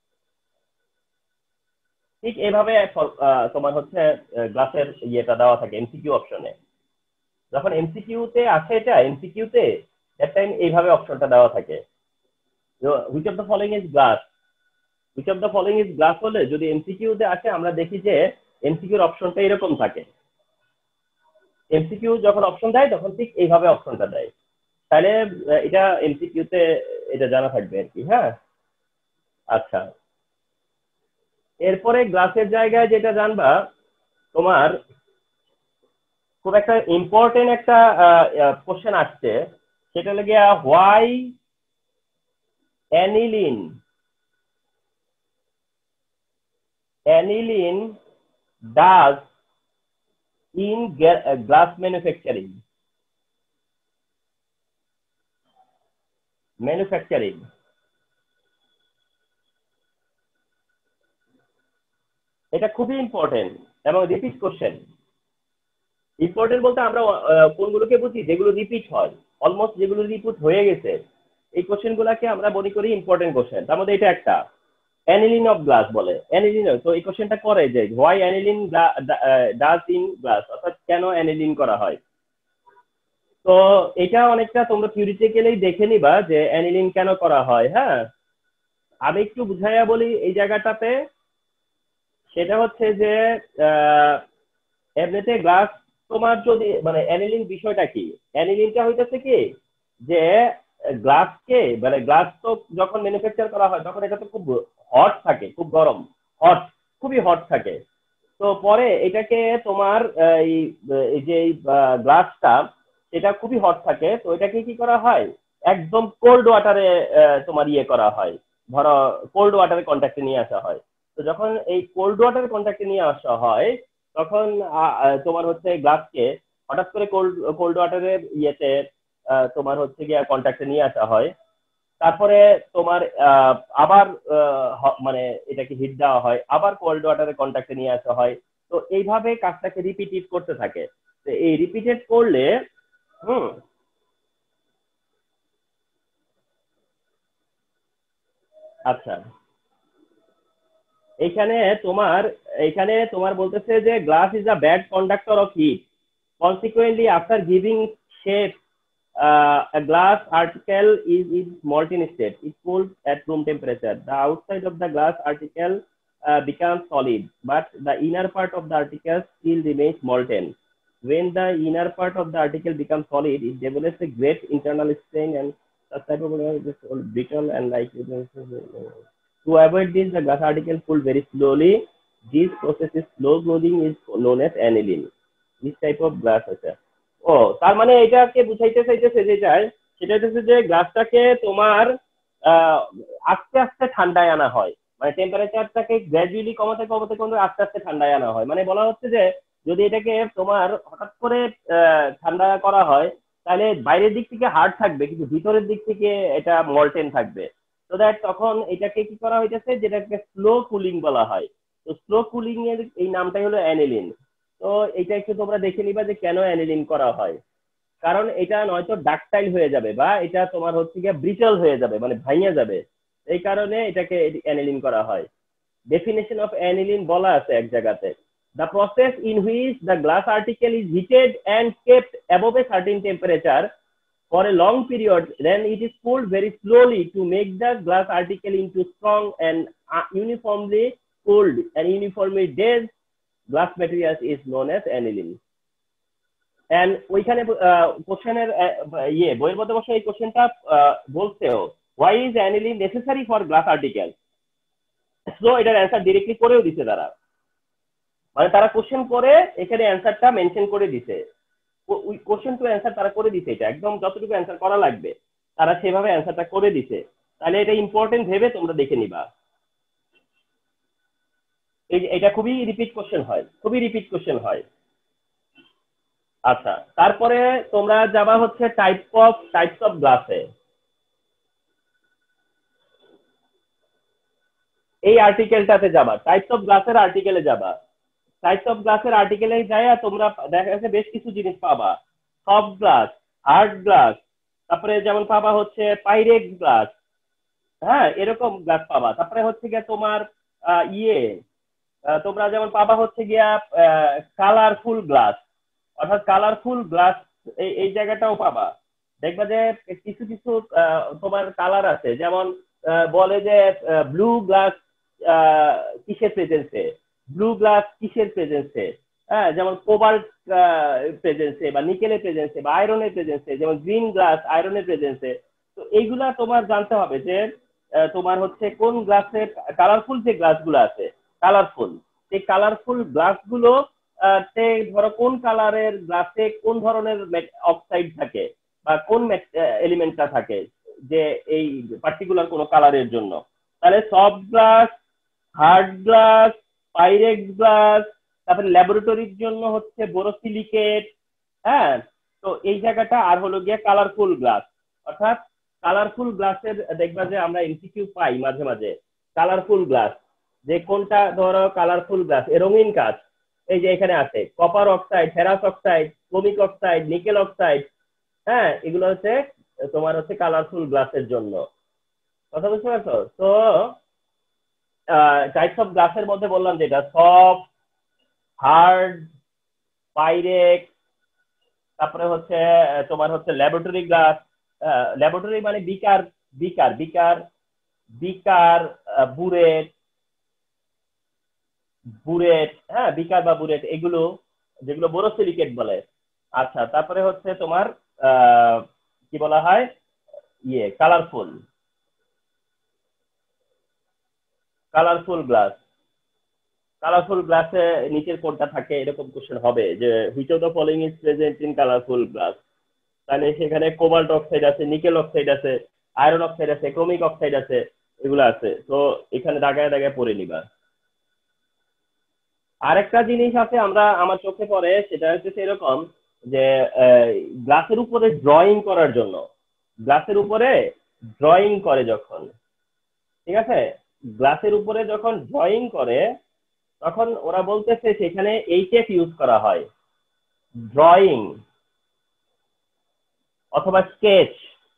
ঠিক এইভাবে তোমার হচ্ছে গ্লাসের ইয়েটা দেওয়া থাকে এমসিকিউ অপশনে। যখন এমসিকিউতে আসে এটা এমসিকিউতে দ্যাট টাইম এইভাবে অপশনটা দেওয়া থাকে, which of the following is glass, which of the following is glass হলে যদি এমসিকিউতে আসে আমরা দেখি যে এমসিকিউর অপশনটা এরকম থাকে। এমসিকিউ যখন অপশন দেয় তখন ঠিক এইভাবে অপশনটা দেয়। তাহলে এটা এমসিকিউ তে এটা জানা থাকবে আর কি। হ্যাঁ, আচ্ছা, এরপরে গ্লাসের জায়গায় যেটা জানবা, তোমার খুব একটা ইম্পর্টেন্ট একটা কোশ্চেন আসছে, সেটা লেগে why aniline aniline does in glass manufacturing. এটা খুবই ইম্পর্টেন্ট এবং রিপিট কোশ্চেন। ইম্পর্টেন্ট বলতে আমরা কোনগুলোকে বুঝি, যেগুলো রিপিট হয়, অলমোস্ট যেগুলো রিপিট হয়ে গেছে, এই কোশ্চেন গুলাকে আমরা মনে করি ইম্পর্টেন্ট কোশ্চেন। তার মধ্যে এটা একটা, অ্যানিলিন অফ গ্লাস বলে, অ্যানিলিন। তো এই কোশ্চেনটা করে যে why aniline does in glass, অর্থাৎ কেন অ্যানিলিন করা হয়। তো এটা অনেকটা তোমরা থিওরিটিক্যালি দেখে নিবা যে অ্যানিলিন কেন করা হয়। হ্যাঁ, আমি একটু বুঝাইয়া বলি এই জায়গাটাতে। সেটা হচ্ছে যে এমনিতে গ্লাস, তোমার যদি মানে অ্যানিলিন বিষয়টা কি, অ্যানিলিনটা হইতেছে কি যে গ্লাসকে মানে গ্লাস তো যখন ম্যানুফ্যাকচার করা হয় তখন এটা তো খুব হট থাকে, খুব গরম, হট, খুবই হট থাকে। তো পরে এটাকে তোমার এই এই যে গ্লাসটা, এটা খুবই হট থাকে, তো এটাকে কি করা হয়, একদম কোল্ড ওয়াটারে তোমার ইয়ে করা হয়, ধরো কোল্ড ওয়াটারে কন্ট্যাক্টে নিয়ে আসা হয়। তো যখন এই কোল্ড ওয়াটারে কন্ট্যাক্টে নিয়ে আসা হয় তখন তোমার হচ্ছে গ্লাসকে হঠাৎ করে কোল্ড কোল্ড ওয়াটারের ইয়েতে তোমার হচ্ছে গিয়ে কন্ট্যাক্টে নিয়ে আসা হয়। তারপরে তোমার আবার মানে এটাকে হিট দেওয়া হয়, আবার কোল্ড ওয়াটারে কন্ট্যাক্টে নিয়ে আসা হয়। তো এইভাবে কাজটাকে রিপিটেড করতে থাকে। তো এই রিপিটেড করলে হুম, আচ্ছা, এখানে তোমার এখানে তোমার বলতেছে যে glass is a bad conductor of heat, consequently after giving shape a glass article is in molten state. It cools at room temperature. The outside of the glass article becomes solid, but the inner part of the article still remains molten. When the inner part of the article becomes solid, it develops a great internal strain and such type of is brittle and like. To avoid this, the glass article cooled very slowly. This process is slow cooling is known as annealing. This type of glass আছে। ও, তার মানে এটাকে বুঝাইতে চাইতেছে যেটা, সেটা হচ্ছে যে গ্লাসটাকে তোমার আহ আস্তে আস্তে ঠান্ডায় আনা হয়, মানে টেম্পারেচারটাকে গ্র্যাজুয়ালি কমাতে কমাতে কমাতে আস্তে আস্তে ঠান্ডায় আনা হয়। মানে বলা হচ্ছে যে যদি এটাকে তোমার হঠাৎ করে ঠান্ডা করা হয় তাহলে বাইরের দিক থেকে হার্ড থাকবে কিন্তু ভিতরের দিক থেকে এটা মল্টেন থাকবে। তো দ্যাট তখন এটাকে কি করা হইতেছে, যেটাকে স্লো কুলিং বলা হয়। তো স্লো কুলিং এর এই নামটাই হলো অ্যানিলিন। তো এটা একটু তোমরা দেখে নিবা যে কেন অ্যানিলিন করা হয়। কারণ এটা নয়তো ডাকটাইল হয়ে যাবে বা এটা তোমার হচ্ছে গিয়ে ব্রিটল হয়ে যাবে, মানে ভাঙিয়ে যাবে। এই কারণে এটাকে অ্যানিলিন করা হয়। ডেফিনেশন অফ অ্যানিলিন বলা আছে এক জায়গাতে, the process in which the glass article is heated and kept above a certain temperature for a long period, then it is cooled very slowly to make the glass article into strong and uniformly cooled and uniformly dense glass materials is known as aniline. And ওইখানে কোশ্চেনের ইয়ে বইয়ের মধ্যে বসে এই কোশ্চেনটা বলছেও, why is aniline necessary for glass article? So এটার অ্যান্সার ডিরেক্টলি করেও দিছে তারা, মানে তারা কোশ্চেন করে এখানে অ্যান্সারটা মেনশন করে দিছে। ওই কোশ্চেন টু অ্যান্সার তারা করে দিছে, এটা একদম যতটুকু অ্যান্সার করা লাগবে তারা সেভাবে অ্যান্সারটা করে দিছে। তাহলে এটা ইম্পর্টেন্ট ভেবে তোমরা দেখে নিবা। এটা খুবই রিপিট কোশ্চেন হয়, খুবই রিপিট কোশ্চেন হয়। আচ্ছা, তারপরে তোমরা যাবা হচ্ছে টাইপস অফ গ্লাসে। এই আর্টিকেলটাতে যাবা, টাইপস অফ গ্লাসের আর্টিকেলে যাবা। টাইপস অফ গ্লাসের আর্টিকেলে যায় তোমরা দেখা যাচ্ছে বেশ কিছু জিনিস পাবা, সফট গ্লাস, হার্ড গ্লাস, তারপরে যেমন পাবা হচ্ছে পাইরেক্স গ্লাস, হ্যাঁ এরকম গ্লাস পাবা। তারপরে হচ্ছে গিয়া তোমার ইয়ে তোমরা যেমন পাবা হচ্ছে গিয়া কালারফুল গ্লাস, অর্থাৎ কালারফুল গ্লাস এই জায়গাটাও পাবা। দেখবা যে কিছু কিছু তোমার কালার আছে, যেমন বলে যে ব্লু গ্লাস কিসের প্রেজেন্সে, ব্লু গ্লাস কিসের প্রেজেন্সে, হ্যাঁ, যেমন কোবাল্ট প্রেজেন্সে বা নিকেলের প্রেজেন্সে বা আয়রনের প্রেজেন্সে, যেমন গ্রিন গ্লাস আয়রনের প্রেজেন্সে। তো এইগুলা তোমার জানতে হবে যে তোমার হচ্ছে কোন গ্লাসের কালারফুল যে গ্লাসগুলো আছে, কালারফুল সেই কালারফুল গ্লাসগুলো ধরো কোন কালারের গ্লাসে কোন ধরনের অক্সাইড থাকে বা কোন এলিমেন্টটা থাকে যে এই পার্টিকুলার কোনো কালারের জন্য। তাহলে soft glass, hard glass, pyrex glass, তারপরে ল্যাবরেটরির জন্য হচ্ছে বোরোসিলিকেট। হ্যাঁ, তো এই জায়গাটা আর হলো গিয়ে কালারফুল গ্লাস। অর্থাৎ কালারফুল গ্লাসের দেখবা যে আমরা এমসিকিউ পাই মাঝে মাঝে। কালারফুল গ্লাস যে কোনটা, ধরো কালারফুল গ্লাস এ রঙিন কাঁচ, এই যে এখানে আছে copper oxide, ferrous oxide, chromic oxide, nickel oxide. হ্যাঁ, এগুলো হচ্ছে তোমার হচ্ছে কালারফুল গ্লাসের জন্য। কথা বুঝতে পারছো? তো টাইপস অফ গ্লাসের মধ্যে বললাম যেটা সফট, হার্ড, পাইরেক্স, তারপরে হচ্ছে তোমার হচ্ছে ল্যাবরেটরি গ্লাস। ল্যাবরেটরি মানে বিকার, বিকার বিকার বিকার, বুরেট, বুরেট, হ্যাঁ বিকার বা বুরেট, এগুলো যেগুলো বোরোসিলিকেট বলে। আচ্ছা, তারপরে হচ্ছে তোমার কি বলা হয়, কালারফুল, কালারফুল গ্লাস। কালারফুল গ্লাসে নিচের কোনটা থাকে এরকম কোশ্চেন হবে যে which of the following is present in colourful glass. তাহলে সেখানে কোবাল্ট অক্সাইড আছে, নিকেল অক্সাইড আছে, আয়রন অক্সাইড আছে, ক্রোমিক অক্সাইড আছে, এগুলো আছে। তো এখানে দাগায় দাগায় পড়ে নিবা। আরেকটা জিনিস আছে আমরা আমার চোখে পড়ে, সেটা হচ্ছে এরকম যে গ্লাসের উপরে ড্রয়িং করার জন্য, গ্লাসের উপরে ড্রয়িং করে যখন, ঠিক আছে, গ্লাসের উপরে যখন ড্রয়িং করে তখন ওরা বলতেছে সেখানে এইচএফ ইউজ করা হয়, ড্রয়িং অথবা স্কেচ।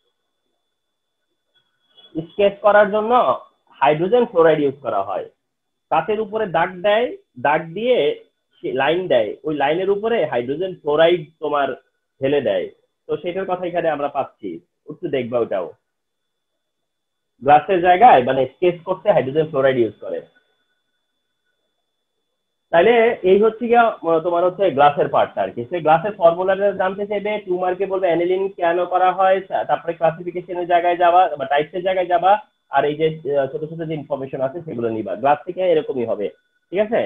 স্কেচ করার জন্য হাইড্রোজেন ফ্লোরাইড ইউজ করা হয়। কাঁচের উপরে দাগ দেয়, দাগ দিয়ে লাইন দেয়, ওই লাইনের উপরে হাইড্রোজেন ফ্লোরাইড তোমার ঢেলে দেয়। তো সেটার কথা এখানে আমরা পাচ্ছি, একটু দেখবা ওটাও। গ্লাসের জায়গায় মানে স্কেচ করতে হাইড্রোজেন ফ্লোরাইড ইউজ করে। তাহলে এই হচ্ছে গিয়া তোমার হচ্ছে গ্লাসের পার্টটা আর কি। সেই গ্লাসের ফর্মুলাটা জানতে চাইবে, 2 মার্কে বলবে অ্যানিলিন কেন করা হয়, তারপরে ক্লাসিফিকেশনের জায়গায় যাবা বা টাইপসের জায়গায় যাবা, আর এই যে ছোট ছোট যে ইনফরমেশন আছে সেগুলো নিবা। গ্লাস থেকে এরকমই হবে, ঠিক আছে।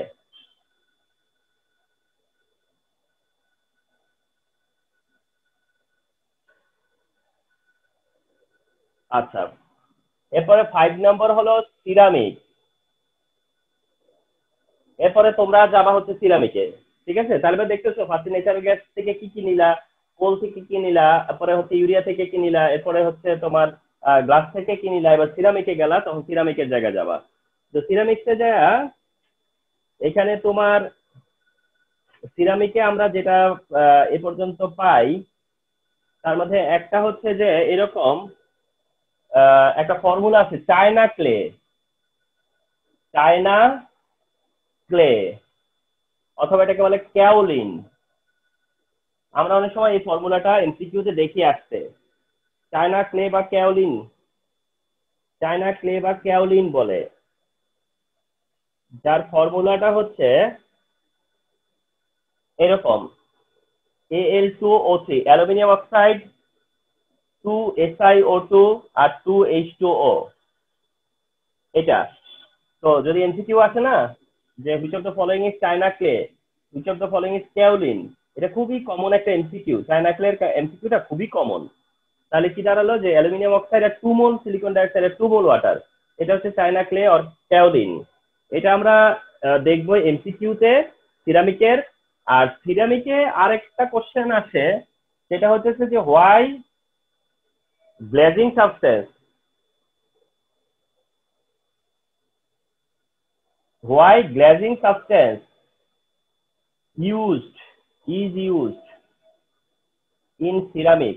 আচ্ছা, এরপরে 5 নম্বর হলো সিরামিক। এরপরে তোমরা যাবা হচ্ছে সিরামিকে, ঠিক আছে। তাহলে দেখতেছো ফার্স্ট ন্যাচারাল গ্যাস থেকে কি কি নিলা, কোল থেকে কি নিলা, তারপরে হচ্ছে ইউরিয়া থেকে কি নিলা, এরপরে হচ্ছে তোমার গ্লাস থেকে কি নিলা, এবার সিরামিকে গেলা, তখন সিরামিকের জায়গায় যাবা। তো সিরামিক্সে যায় এখানে তোমার সিরামিকে আমরা যেটা এ পর্যন্ত পাই তার মধ্যে একটা হচ্ছে যে এরকম একটা ফর্মুলা আছে, চায়না ক্লে, চায়না ক্লে, অথবা এটাকে বলে ক্যাওলিন। আমরা অনেক সময় এই ফর্মুলাটা এমসিকিউ তে দেখি আসছে, চায়না ক্লে বা ক্যাওলিন, চায়না ক্লে বা ক্যাওলিন বলে, যার ফর্মুলাটা হচ্ছে এরকম, Al2O3, অ্যালুমিনিয়াম অক্সাইড, 2SiO2 আর 2H2O। এটা তো যদি এমসিকিউ আসে না যে which of the following is china clay, which of the following is kaolin, এটা খুবই কমন একটা এমসিকিউ, চায়না ক্লের এমসিকিউটা খুবই কমন। তাহলে কি দাঁড়ালো যে অ্যালুমিনিয়াম অক্সাইড আর 2 মোল সিলিকন ডাইঅক্সাইড আর 2 মোল ওয়াটার, এটা হচ্ছে চায়না ক্লে অর ক্যাওলিন। এটা আমরা দেখবো এমসিকিউ তে সিরামিকের। আর সিরামিকে আরেকটা কোশ্চেন আসে, সেটা হচ্ছে যে why glazing substance, why glazing substance is used in ceramic।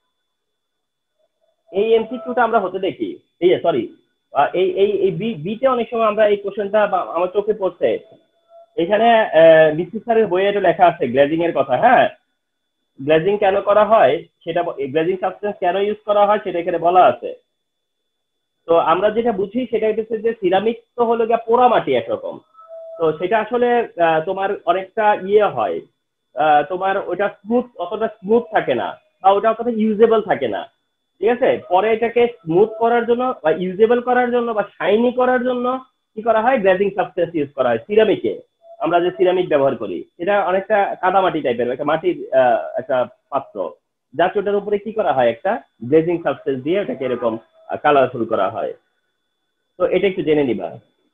এই এমসিকিউটা আমরা হতে দেখি, এই সরি এই এই এই বিতে অনেক সময় আমরা এই কোশ্চেনটা আমার চোখে পড়ছে। এখানে বিসি স্যারের বইয়ে এটা লেখা আছে গ্লেজিং এর কথা। হ্যাঁ, গ্লেজিং কেন করা হয় সেটা, গ্লেজিং সাবস্টেন্স কেন ইউজ করা হয় সেটা এখানে বলা আছে। তো আমরা যেটা বুঝি সেটা হচ্ছে যে সিরামিক তো হলো গিয়ে পোড়া মাটি একরকম, তো সেটা আসলে তোমার অনেকটা ইয়ে হয়, তোমার ওটা স্মুথ, অতটা স্মুথ থাকে না, বা ওটা অতটা ইউজেবল থাকে না। ঠিক আছে, পরে এটাকে স্মুথ করার জন্য বা ইউজেবল করার জন্য বা শাইনি করার জন্য কি করা হয়, গ্লেজিং সাবস্টেন্স ইউজ করা হয় সিরামিকে। আমরা যে সিরামিক ব্যবহার করি এটা অনেকটা কাদামাটি টাইপের একটা মাটির একটা পাত্র, যার ওটার উপরে কি করা হয়, একটা গ্লেজিং সাবস্টেন্স দিয়ে ওটাকে এরকম কালারফুল করা হয়। তো এটা একটু জেনে নিবা।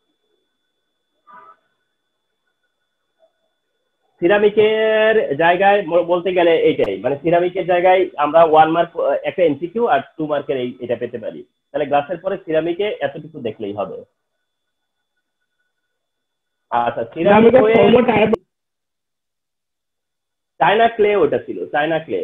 সিরামিকের জায়গায় বলতে গেলে এইটাই, মানে সিরামিকের জায়গায় আমরা 1 মার্ক একটা এমসিকিউ আর 2 মার্কের এটা পেতে পারি। তাহলে গ্লাসের পরে সিরামিকে এতটুকু দেখলেই হবে। আচ্ছা, সিরামিক সিরামিকের হয়ে ফর্ম টাইপ চায়না ক্লে, ওটা ছিল চায়না ক্লে।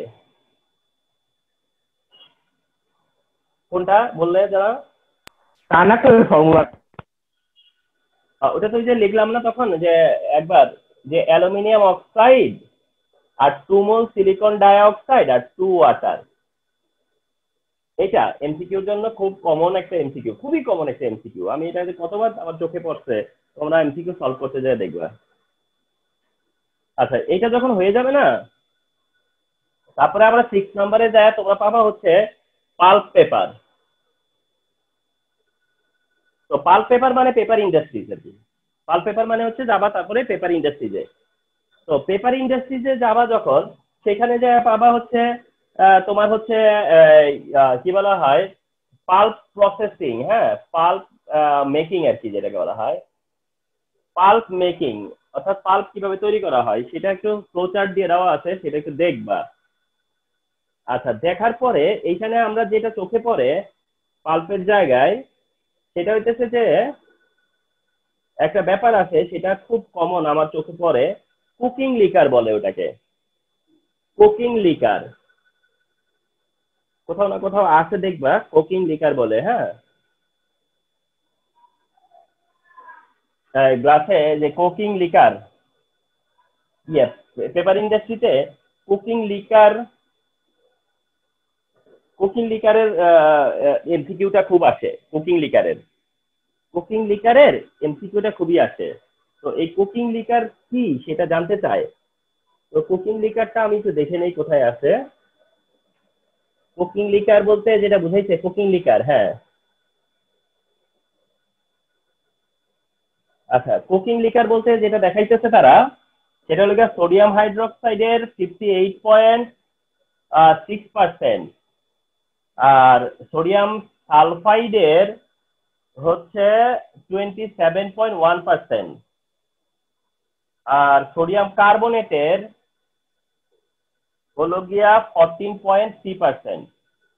কোনটা বললে যারা? টানাকে ফর্মুলা। ওটা তো ওই যে লিখলাম না তখন, যে একবার, যে অ্যালুমিনিয়াম অক্সাইড আর 2 মোল সিলিকন ডাইঅক্সাইড আর 2 ওয়াটার। এটা এমসিকিউর জন্য খুব কমন একটা এমসিকিউ, খুবই কমন একটা এমসিকিউ। আমি এটা যে কতবার আমার চোখে পড়ছে, তোমরা এমসিকিউ সলভ করতে যায় দেখবা। আচ্ছা, এটা যখন হয়ে যাবে না, তারপরে আমরা 6 নম্বরে যায় তোমরা পাবা হচ্ছে পাল্প পেপার। তো পাল্প পেপার মানে পেপার ইন্ডাস্ট্রিজ আর কি। পাল্প পেপার মানে হচ্ছে যাবা তারপরে পেপার ইন্ডাস্ট্রিজে। তো পেপার ইন্ডাস্ট্রিজে যাবা যখন, সেখানে যে পাবা হচ্ছে তোমার হচ্ছে কি বলা হয়, পাল্প প্রসেসিং, হ্যাঁ, পাল্প মেকিং আর কি, যেটাকে বলা হয় পাল্প মেকিং। অর্থাৎ পাল্প কিভাবে তৈরি করা হয় সেটা একটু ফ্লোচার্ট দিয়ে দেওয়া আছে, সেটা একটু দেখবা। আচ্ছা, দেখার পরে এইখানে আমরা যেটা চোখে পড়ে পাল্পের জায়গায়, সেটা হইতেছে যে একটা ব্যাপার আছে, সেটা খুব কমন আমার চোখে পড়ে, কুকিং লিকার বলে ওটাকে। কুকিং লিকার কোথাও না কোথাও আছে দেখবা, কুকিং লিকার বলে, হ্যাঁ। গ্লাসে যে কুকিং লিকার, ইয়ে, পেপার ইন্ডাস্ট্রিতে কুকিং লিকার, কুকিং লিকারের এমসিকিউটা খুব আসে। কুকিং লিকারের এমসিকিউটা খুবই আসে। তো এই কুকিং লিকার কি সেটা জানতে চায়। তো কুকিং লিকারটা আমি একটু দেখে নেই কোথায় আছে। কুকিং লিকার বলতে যেটা বুঝাইছে, কুকিং লিকার, হ্যাঁ। আচ্ছা, কুকিং লিকার বলতে যেটা দেখাইতেছে তারা, সেটা হলো সোডিয়াম হাইড্রোক্সাইডের 58.6%, আর সোডিয়াম সালফাইডের হচ্ছে 27.1%, আর সোডিয়াম কার্বনেটের হলো গিয়া 14.3%।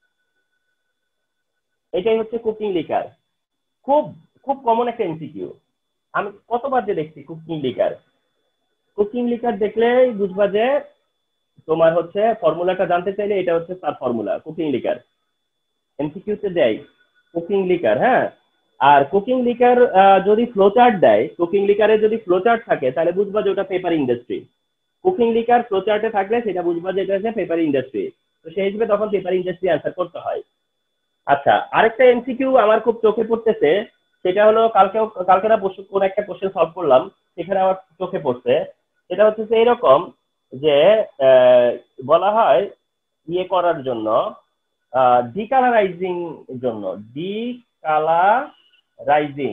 এটাই হচ্ছে কুকিং লিকার। খুব খুব কমন একটা এমসিকিউ। আমি কতবার যে দেখছি কুকিং লিকার। কুকিং লিকার দেখলেই বুঝবা যে তোমার হচ্ছে ফর্মুলাটা জানতে চাইলে এটা হচ্ছে তার ফর্মুলা, কুকিং লিকার। এমসিকিউতে দেয় কুকিং লিকার, হ্যাঁ। আর কুকিং লিকার যদি ফ্লোচার্ট দেয়, কুকিং লিকারে যদি ফ্লোচার্ট থাকে তাহলে বুঝবা যে ওটা পেপার ইন্ডাস্ট্রি। কুকিং লিকার ফ্লোচার্টে থাকলে সেটা বুঝবা যে এটা হচ্ছে পেপার ইন্ডাস্ট্রি। তো সেই হিসেবে তখন পেপার ইন্ডাস্ট্রি অ্যান্সার করতে হয়। আচ্ছা, আরেকটা এমসিকিউ আমার খুব চোখে পড়তেছে, সেটা হলো কালকে না পরশু কোন একটা কোশ্চেন সলভ করলাম, সেখানে আমার চোখে পড়ছে। সেটা হচ্ছে যে এরকম, যে বলা হয় ইয়ে করার জন্য, ডিকালারাইজিং জন্য, ডিকালারাইজিং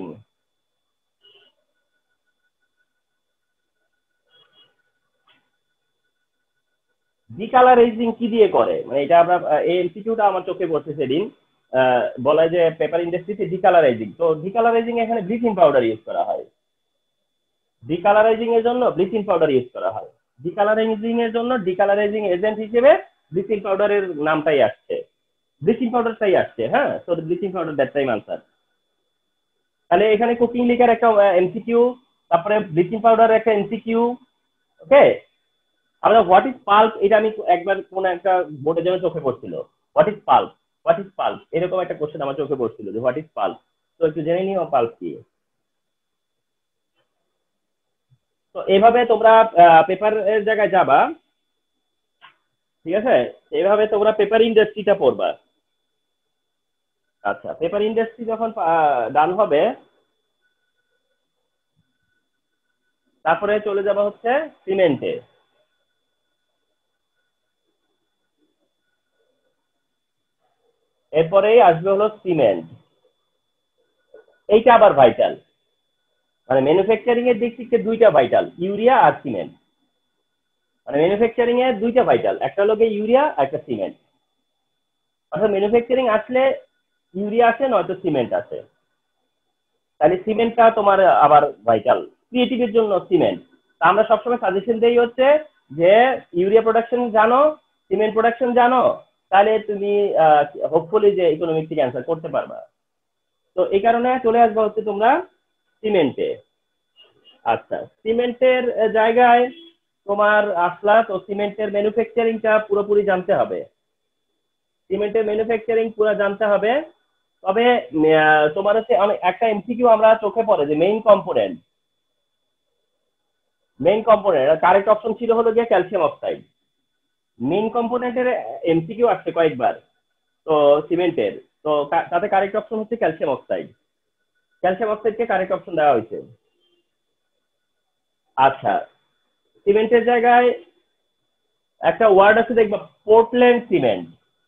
ডিকালারাইজিং কি দিয়ে করে, মানে এটা আমরা এই এমসিকিউটা আমার চোখে পড়ছে সেদিন। বলা যে পেপার ইন্ডাস্ট্রিতে ডিকালারাইজিং, তো ডিকালারাইজিং এখানে ব্লিচিং পাউডার ইউজ করা হয়। ডিকালারাইজিং এর জন্য ব্লিচিং পাউডার ইউজ করা হয়। ডিকালারাইজিং এর জন্য ডিকালারাইজিং এজেন্ট হিসেবে ব্লিচিং পাউডারের নামটাই আসছে, ব্লিচিং পাউডারটাই আসছে, হ্যাঁ। তো bleaching powder that time answer. তাহলে এখানে কুকিং লিকার একটা এমসিকিউ, তারপরে ব্লিচিং পাউডার একটা এমসিকিউ। ওকে, আমরা হোয়াট ইজ পাল্প, এটা আমি একবার কোন একটা বোর্ডের জন্য চোখে পড়ছিল। হোয়াট ইজ পাল্প এরকম একটা কোশ্চেন আমার চোখে পড়ছিল, যে হোয়াট ইজ পাল্প। তো একটু জেনে নিও পাল্প কি। তো এইভাবে তোমরা পেপারের জায়গায় যাবা, ঠিক আছে। এইভাবে তোমরা পেপার ইন্ডাস্ট্রিটা পড়বা। আচ্ছা, পেপার ইন্ডাস্ট্রি যখন ডান হবে, তারপরে চলে যাবো হচ্ছে সিমেন্টে। এরপরেই আসবে হলো সিমেন্ট। এইটা আবার ভাইটাল, মানে ম্যানুফ্যাকচারিং এর দিক থেকে দুইটা ভাইটাল, ইউরিয়া আর সিমেন্ট। মানে ম্যানুফ্যাকচারিং এর দুইটা ভাইটাল, একটা হলো ইউরিয়া আর একটা সিমেন্ট। অর্থাৎ ম্যানুফ্যাকচারিং আসলে ইউরিয়া আছে নয়তো সিমেন্ট আছে, তাহলে সিমেন্টটা তোমার আবার ভাইটাল। ক্রিয়েটিভের জন্য সিমেন্ট। আমরা সবসময় সাজেশন দেই হচ্ছে যে ইউরিয়া প্রোডাকশন জানো, সিমেন্ট প্রোডাকশন জানো, তাহলে তুমি হোপফুলি যে ইকোনমিক থেকে অ্যান্সার করতে পারবা। তো এই কারণে চলে আসবে হচ্ছে তোমরা সিমেন্টে। আচ্ছা, সিমেন্টের জায়গায় তোমার আসলা, তো সিমেন্টের ম্যানুফ্যাকচারিংটা পুরোপুরি জানতে হবে। সিমেন্টের ম্যানুফ্যাকচারিং পুরো জানতে হবে। তবে তোমার হচ্ছে একটা এমসিকিউ আমরা চোখে পড়ে যে মেইন কম্পোনেন্ট কারেক্ট অপশন ছিল হলো গিয়ে ক্যালসিয়াম অক্সাইড। মেইন কম্পোনেন্টের এমসিকিউ আসছে কয়েকবার তো সিমেন্টের, তো তাতে কারেক্ট অপশন হচ্ছে ক্যালসিয়াম অক্সাইড। ক্যালসিয়াম অক্সাইডকে কারেক্ট অপশন দেওয়া হয়েছে। আচ্ছা, সিমেন্টের জায়গায় একটা ওয়ার্ড আছে দেখবা, পোর্টল্যান্ড সিমেন্ট।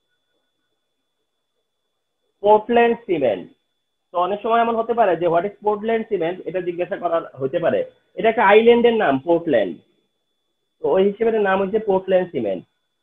পোর্টল্যান্ড সিমেন্ট, তো অনেক সময় এমন হতে পারে যে হোয়াট ইজ পোর্টল্যান্ড সিমেন্ট, এটা জিজ্ঞাসা করা হতে পারে। এটা একটা আইল্যান্ডের নাম পোর্টল্যান্ড, তো ওই হিসেবে নাম হচ্ছে পোর্টল্যান্ড সিমেন্ট।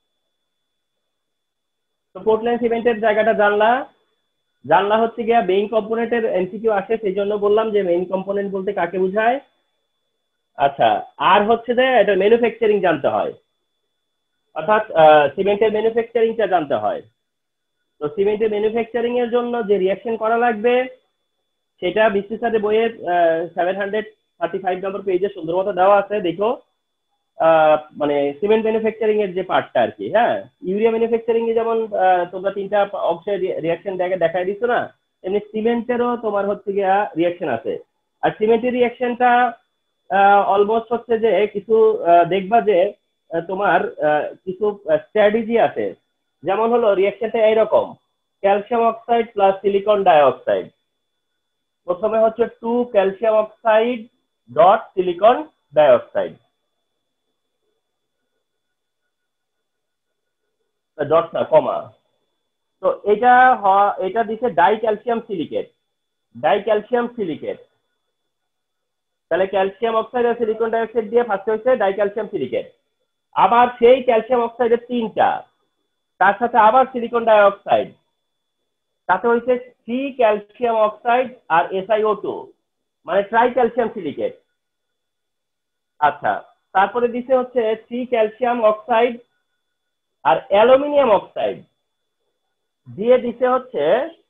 তো পোর্টল্যান্ড সিমেন্টের জায়গাটা জানলা হচ্ছে গিয়া মেইন কম্পোনেন্টের এমসিকিউ আসে, সেই জন্য বললাম যে মেইন কম্পোনেন্ট বলতে কাকে বোঝায়। আচ্ছা, আর হচ্ছে যে এটা ম্যানুফ্যাকচারিং জানতে হয়, অর্থাৎ সিমেন্টের ম্যানুফ্যাকচারিংটা জানতে হয়। তো সিমেন্টের ম্যানুফ্যাকচারিং এর জন্য যে রিয়াকশন করা লাগবে সেটা বিসি স্যারের বইয়ের 735 নম্বর পেজে সুন্দর মতো দেওয়া আছে, দেখো। মানে সিমেন্ট ম্যানুফ্যাকচারিং এর যে পার্টটা আর কি, হ্যাঁ। ইউরিয়া ম্যানুফ্যাকচারিং এ যেমন তোমরা তিনটা অংশের রিয়াকশন দেখাই দিচ্ছ না, এমনি সিমেন্টেরও তোমার হচ্ছে গিয়া রিয়াকশন আছে। আর সিমেন্টের রিয়াকশনটা অলমোস্ট হচ্ছে যে কিছু দেখবা যে তোমার কিছু স্ট্র্যাটেজি আছে। যেমন হলো রিয়াকশনটা এইরকম, calcium oxide plus silicon dioxide. প্রথমে হচ্ছে 2 calcium oxide dot silicon dioxide, dot না কমা। তো এটা দিচ্ছে ডাই ক্যালসিয়াম সিলিকেট। তাহলে ক্যালসিয়াম অক্সাইড আর সিলিকন ডাইঅক্সাইড দিয়ে ফার্স্ট হচ্ছে ডাই ক্যালসিয়াম সিলিকেট। আবার সেই ক্যালসিয়াম অক্সাইডের তিনটা, তার সাথে আবার সিলিকন ডাইঅক্সাইড, তাতে হচ্ছে 3 ক্যালসিয়াম অক্সাইড আর SiO2, মানে ট্রাই ক্যালসিয়াম সিলিকেট। আচ্ছা, তারপরে দিচ্ছে হচ্ছে 3 ক্যালসিয়াম অক্সাইড আর অ্যালুমিনিয়াম অক্সাইড দিয়ে দিচ্ছে হচ্ছে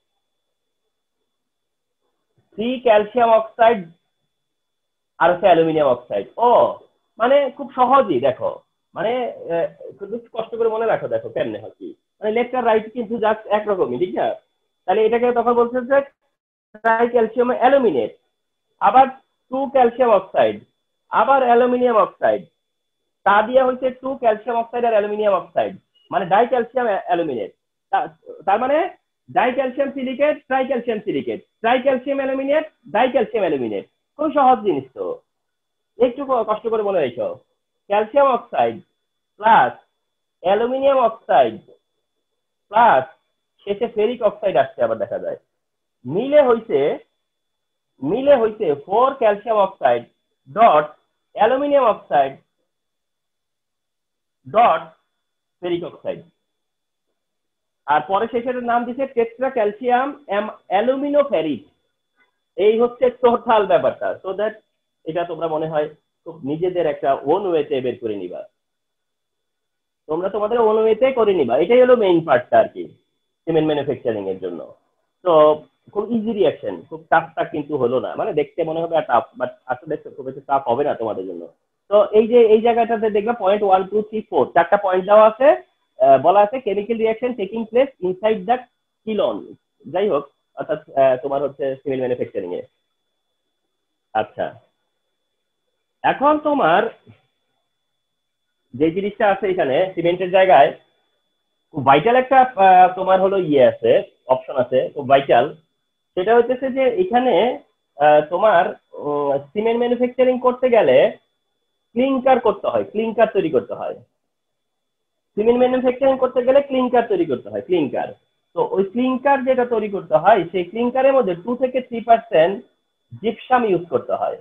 3 ক্যালসিয়াম অক্সাইড আর হচ্ছে অ্যালুমিনিয়াম অক্সাইড। ও মানে খুব সহজই দেখো, মানে শুধু কষ্ট করে মনে রাখো, দেখো কেমনে হয় কি, মানে লেফট আর রাইট কিন্তু জাস্ট একরকমই, ঠিক না? তাহলে এটাকে তখন বলছে যে ট্রাই ক্যালসিয়াম অ্যালুমিনেট, আবার 2 ক্যালসিয়াম অক্সাইড, আবার অ্যালুমিনিয়াম অক্সাইড, তা দিয়ে হচ্ছে 2 ক্যালসিয়াম অক্সাইড আর অ্যালুমিনিয়াম অক্সাইড, মানে ডাই ক্যালসিয়াম অ্যালুমিনেট। তার মানে dicalcium silicate, tricalcium silicate, tricalcium aluminate, dicalcium aluminate. খুব সহজ জিনিস তো, একটু কষ্ট করে মনে রেখো। Calcium oxide plus aluminium oxide plus শেষে ফেরিক অক্সাইড আসছে, আবার দেখা যায় মিলে হইছে 4 calcium oxide dot aluminium oxide dot ferric oxide. আর পরে শেষের নাম দিচ্ছে টেট্রা ক্যালসিয়াম অ্যালুমিনো ফেরিক। এই হচ্ছে টোটাল ব্যাপারটা, সো দ্যাট এটা তোমরা মনে হয় খুব নিজেদের একটা ওন ওয়েতে বের করে নিবা, তোমরা তোমাদের ওন ওয়েতে করে নিবা। এটাই হলো মেইন পার্টটা আর কি সিমেন্ট ম্যানুফ্যাকচারিং এর জন্য। তো খুব ইজি রিয়াকশন, খুব টাফটা কিন্তু হলো না, মানে দেখতে মনে হবে টাফ, বাট আসলে খুব বেশি টাফ হবে না তোমাদের জন্য। তো এই জায়গাটাতে দেখবে পয়েন্ট 1 2 3 4 চারটা পয়েন্ট দেওয়া আছে, বলা আছে chemical reaction taking place inside the kiln. যাই হোক, অর্থাৎ তোমার হচ্ছে সিমেন্ট ম্যানুফ্যাকচারিং এ। আচ্ছা, এখন তোমার যে জিনিসটা আছে এখানে সিমেন্টের জায়গায় খুব ভাইটাল একটা তোমার হলো আছে, অপশন আছে খুব ভাইটাল। সেটা হচ্ছে যে এখানে তোমার সিমেন্ট ম্যানুফ্যাকচারিং করতে গেলে ক্লিংকার করতে হয়, ক্লিংকার তৈরি করতে হয়। সিমেন্ট ম্যানুফ্যাকচারিং করতে গেলে ক্লিংকার তৈরি করতে হয়, ক্লিংকার। তো ওই ক্লিংকার যেটা তৈরি করতে হয় সেই ক্লিংকারের মধ্যে 2 থেকে 3% জিপসাম ইউজ করতে হয়।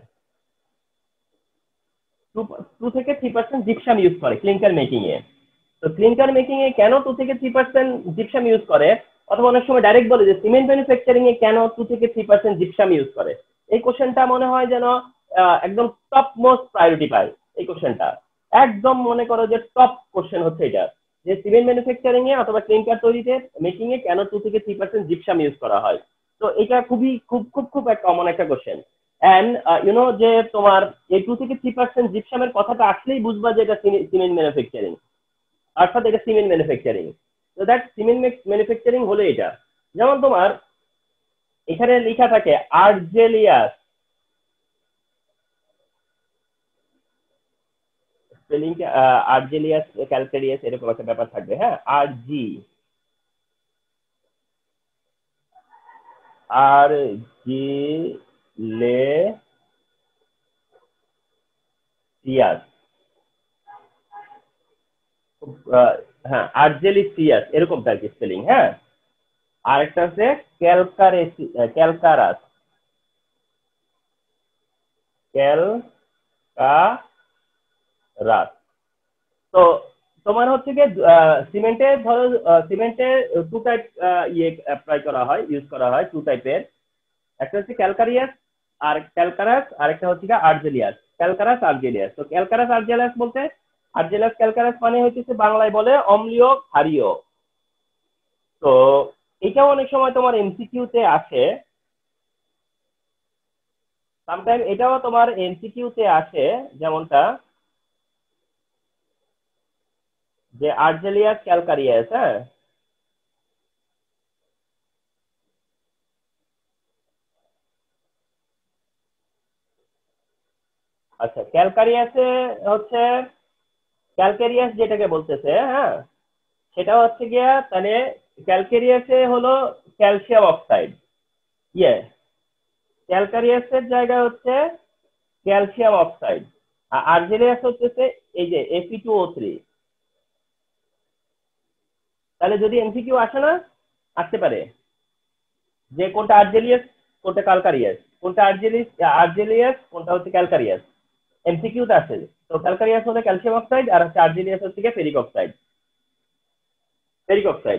2 থেকে 3% জিপসাম ইউজ করে ক্লিংকার মেকিং এ। তো ক্লিংকার মেকিং এ কেন 2 থেকে 3% জিপসাম ইউজ করে, অথবা অনেক সময় ডাইরেক্ট বলে যে সিমেন্ট ম্যানুফ্যাকচারিং এ কেন 2 থেকে 3% জিপসাম ইউজ করে, এই কোশ্চেনটা মনে হয় যেন একদম টপ মোস্ট প্রায়োরিটি পায়। এই কোশ্চেনটা একদম মনে করো যে টপ কোশ্চেন হচ্ছে এটা, যে সিমেন্ট ম্যানুফ্যাকচারিং এ অথবা ক্লিংকার তৈরিতে মেকিং এ কেন 2 থেকে 3% জিপসাম ইউজ করা হয়। তো এটা খুবই খুব খুব খুব একটা কমন একটা কোশ্চেন। এন্ড যে তোমার এই 2 থেকে 3% জিপসামের কথাটা আসলেই বুঝবা যে এটা সিমেন্ট ম্যানুফ্যাকচারিং, অর্থাৎ এটা সিমেন্ট ম্যানুফ্যাকচারিং। তো দ্যাট সিমেন্ট ম্যানুফ্যাকচারিং হলো এটা। যেমন তোমার এখানে লেখা থাকে আর্জেলিয়াস, স্পেলিং আর্জেলিয়াস ক্যালকেরিয়াস এরকম একটা ব্যাপার থাকবে, হ্যাঁ, আর্জেলিয়াস, হ্যাঁ আর্জেলিসিয়াস এরকম আর কি স্পেলিং, হ্যাঁ। আরেকটা হচ্ছে ক্যালকারাস, ক্যালকারাস। তো তোমার হচ্ছে কি সিমেন্টে ধরো সিমেন্টে 2 টাইপ ইয়ে অ্যাপ্লাই করা হয়, ইউজ করা হয় 2 টাইপের। একটা হচ্ছে ক্যালকারিয়াস আর ক্যালকারাস, আর একটা হচ্ছে আর্জেলিয়াস, ক্যালকারাস আর্জেলিয়াস। তো ক্যালকারাস আর্জেলিয়াস বলতে আর্জেলিয়াস ক্যালকারাস মানে হচ্ছে বাংলায় বলে অম্লীয় ক্ষারীয়। তো এটাও অনেক সময় তোমার এমসিকিউ তে আসে, সামটাইম এটাও তোমার এমসিকিউ তে আসে, যেমনটা যে আর্জেলিয়াস ক্যালকারিয়াস, হ্যাঁ। আচ্ছা ক্যালকারিয়াসে হচ্ছে ক্যালকেরিয়াস যেটাকে বলতেছে, হ্যাঁ, সেটা হচ্ছে গিয়া তাহলে ক্যালকেরিয়াসে হলো ক্যালসিয়াম অক্সাইড, ইয়ে ক্যালকারিয়াসের জায়গায় হচ্ছে ক্যালসিয়াম অক্সাইড, আর আর্জেলিয়াস হচ্ছে এই যে Fe2O3। তাহলে যদি এমসিকিউ আসে না, আসতে পারে যে কোনটা আর্জেলিয়াস কোনটা ক্যালকারিয়াস, কোনটা আর্জেলিয়াস কোনটা হচ্ছে ক্যালকারিয়াস, এমসিকিউ তে আসে। তো ক্যালকারিয়াস হলো ক্যালসিয়াম অক্সাইড আর হচ্ছে আর্জেলিয়াস হচ্ছে ফেরিক অক্সাইড, ফেরিক অক্সাইড।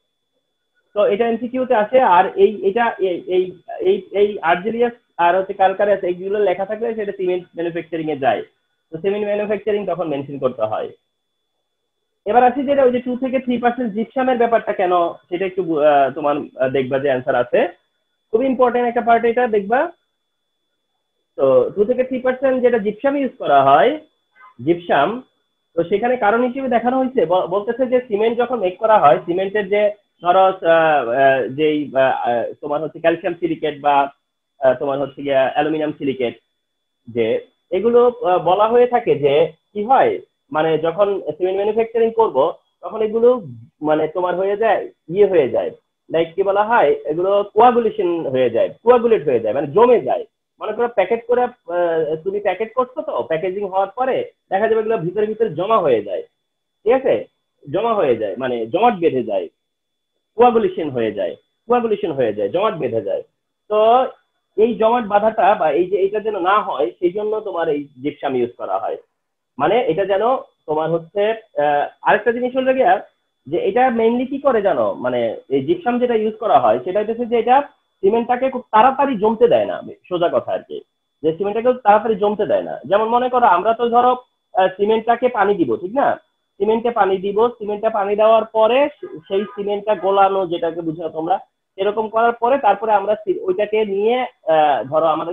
তো এটা এমসিকিউ তে আসে। আর এটা এই এই এই আর্জেলিয়াস আর হচ্ছে ক্যালকারিয়াস এইগুলো লেখা থাকলে সেটা সিমেন্ট ম্যানুফ্যাকচারিং এ যায়। তো সিমেন্ট ম্যানুফ্যাকচারিং তখন মেনশন করতে হয়। এবার আসি যেটা ওই যে 2 থেকে 3% জিপসামের ব্যাপারটা কেন, সেটা একটু তোমার দেখবা যে অ্যান্সার আছে, খুবই ইম্পর্টেন্ট একটা পার্ট এটা দেখবা। তো 2 থেকে 3% যেটা জিপসাম ইউজ করা হয়, জিপসাম, তো সেখানে কারণ হিসেবে দেখানো হয়েছে, বলতেছে যে সিমেন্ট যখন মেক করা হয়, সিমেন্টের যে ধরো যেই তোমার হচ্ছে ক্যালসিয়াম সিলিকেট বা তোমার হচ্ছে গিয়া অ্যালুমিনিয়াম সিলিকেট, যে এগুলো বলা হয়ে থাকে যে কি হয়, মানে যখন সিমেন্ট ম্যানুফ্যাকচারিং করব তখন এগুলো মানে তোমার হয়ে যায় ইয়ে হয়ে যায়, লাইক কি বলা হয়, এগুলো কোয়াগুলেশন হয়ে যায়, কোয়াগুলেট হয়ে যায়, মানে জমে যায়। মনে করো প্যাকেট করে তুমি প্যাকেট করছো, তো প্যাকেজিং হওয়ার পরে দেখা যাবে এগুলো ভিতরে ভিতরে জমা হয়ে যায়, ঠিক আছে, জমা হয়ে যায় মানে জমাট বেঁধে যায়, কোয়াগুলেশন হয়ে যায়, কোয়াগুলেশন হয়ে যায়, জমাট বেঁধে যায়। তো এই জমাট বাঁধাটা বা এই যে এটা যেন না হয় সেই জন্য তোমার এই জিপসাম ইউজ করা হয়, মানে এটা যেন তোমার হচ্ছে আরেকটা জিনিস হলো গিয়া যে এটা মেইনলি কি করে জানো, মানে এই জিপসাম যেটা ইউজ করা হয় সেটা হচ্ছে যে এটা সিমেন্টটাকে খুব তাড়াতাড়ি জমতে দেয় না, সোজা কথা আর কি, যে সিমেন্টটাকে তাড়াতাড়ি জমতে দেয় না। যেমন মনে করো আমরা তো ধরো সিমেন্টটাকে পানি দিব, ঠিক না, সিমেন্টে পানি দিব, সিমেন্টটা পানি দেওয়ার পরে সেই সিমেন্টটা গোলানো যেটাকে বুঝো তোমরা, এরকম করার পরে তারপরে আমরা ওইটাকে নিয়ে ধরো আমাদের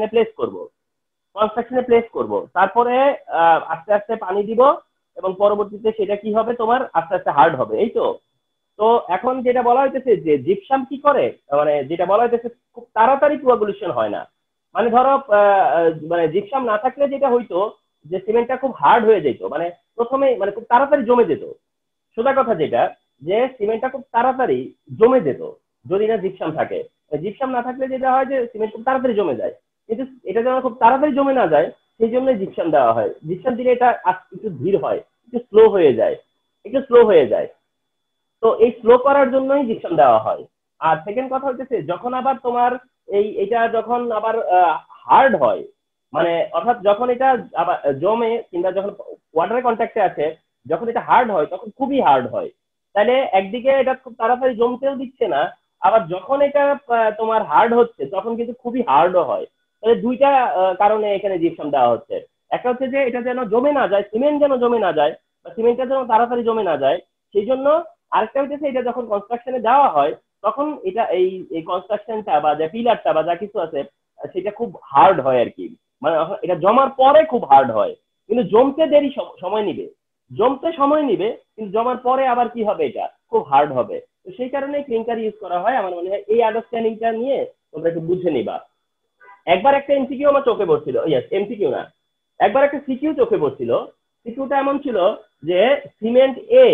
কনস্ট্রাকশনে প্লেস করব, তারপরে আস্তে আস্তে পানি দিব এবং পরবর্তীতে সেটা কি হবে তোমার আস্তে আস্তে হার্ড হবে, এই তো। তো এখন যেটা বলা হইতেছে যে জিপসাম কি করে, মানে যেটা বলা হইতেছে খুব তাড়াতাড়ি কোয়াগুলেশন হয় না, মানে ধরো মানে জিপসাম না থাকলে যেটা হইতো যে সিমেন্টটা খুব হার্ড হয়ে যেত, মানে প্রথমে মানে খুব তাড়াতাড়ি জমে যেত, সোজা কথা যেটা, যে সিমেন্টটা খুব তাড়াতাড়ি জমে যেত যদি না জিপসাম থাকে। জিপসাম না থাকলে যেটা হয় যে সিমেন্ট খুব তাড়াতাড়ি জমে যায়, কিন্তু এটা যেন খুব তাড়াতাড়ি জমে না যায় সেই জন্য জিপসাম দেওয়া হয়। জিপসাম দিলে এটা একটু ধীর হয়, একটু স্লো হয়ে যায়, একটু স্লো হয়ে যায়। তো এই স্লো করার জন্যই জিপসাম দেওয়া হয়। আর সেকেন্ড কথা হচ্ছে যখন আবার তোমার এটা যখন আবার হার্ড হয়, মানে অর্থাৎ যখন এটা আবার জমে কিংবা যখন ওয়াটারের কন্ট্যাক্টে আছে, যখন এটা হার্ড হয় তখন খুবই হার্ড হয়। তাহলে একদিকে এটা খুব তাড়াতাড়ি জমতেও দিচ্ছে না, আবার যখন এটা তোমার হার্ড হচ্ছে তখন কিন্তু খুবই হার্ডও হয়। তাহলে দুইটা কারণে এখানে জিপসাম দেওয়া হচ্ছে। একটা হচ্ছে যে এটা যেন জমে না যায়, সিমেন্ট যেন জমে না যায়, বা সিমেন্টটা যেন তাড়াতাড়ি জমে না যায় সেই জন্য। আরেকটা হচ্ছে এটা যখন কনস্ট্রাকশনে দেওয়া হয় তখন এটা এই কনস্ট্রাকশনটা বা যে পিলারটা বা যা কিছু আছে সেটা খুব হার্ড হয় আর কি। মানে এটা জমার পরে খুব হার্ড হয়, কিন্তু জমতে দেরি সময় নিবে, জমতে সময় নিবে, কিন্তু জমার পরে আবার কি হবে, এটা খুব হার্ড হবে। তো সেই কারণে ক্লিংকার ইউজ করা হয়। আমার মনে হয় এই আন্ডারস্ট্যান্ডিংটা নিয়ে তোমরা একটু বুঝে নিবা। একবার একটা এমসিকিউ আমার চোখে পড়ছিল, ইয়েস এমসিকিউ না, একবার একটা সিকিউ চোখে পড়ছিল। সিকিউটা এমন ছিল যে সিমেন্ট এ